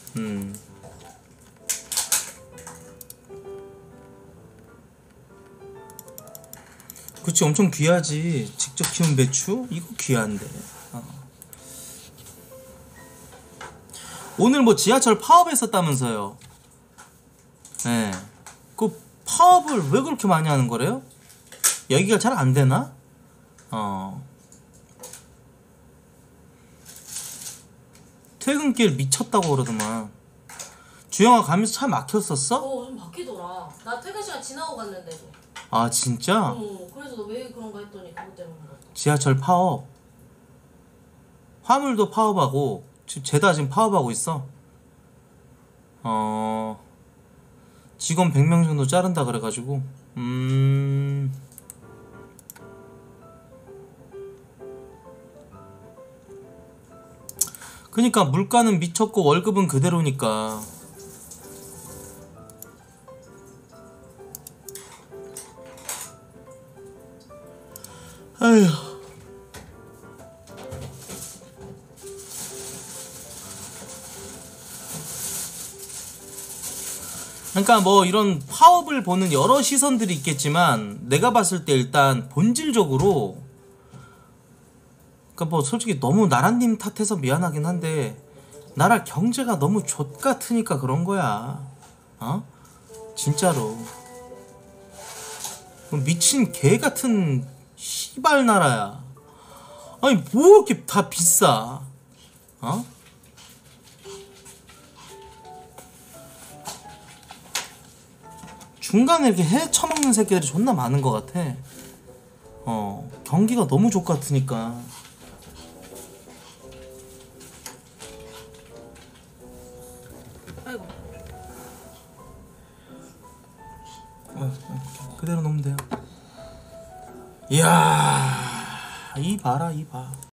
S1: 그치 엄청 귀하지. 직접 키운 배추? 이거 귀한데. 오늘 뭐 지하철 파업했었다면서요. 네. 그 파업을 왜 그렇게 많이 하는 거래요? 여기가 잘 안 되나? 퇴근길 미쳤다고 그러더만. 주영아 가면서 차 막혔었어?
S4: 좀 막히더라. 나 퇴근 시간 지나고 갔는데도.
S1: 아 진짜?
S4: 그래서 너 왜 그런가 했더니 그것 때문에 그런 거.
S1: 지하철 파업. 화물도 파업하고 지금 제다 지금 파업하고 있어. 직원 100명 정도 자른다 그래가지고 그러니까 물가는 미쳤고 월급은 그대로니까. 아휴. 그러니까 뭐 이런 파업을 보는 여러 시선들이 있겠지만 내가 봤을 때 일단 본질적으로, 그러니까 뭐 솔직히 너무 나라님 탓해서 미안하긴 한데 나라 경제가 너무 좆같으니까 그런 거야. 어? 진짜로 미친 개같은 씨발 나라야. 아니 뭐 이렇게 다 비싸. 어? 중간에 이렇게 헤쳐먹는 새끼들이 존나 많은 것 같아. 경기가 너무 족같으니까. 아이고. 그대로 놓으면 돼요. 이야, 이 봐라, 이 봐.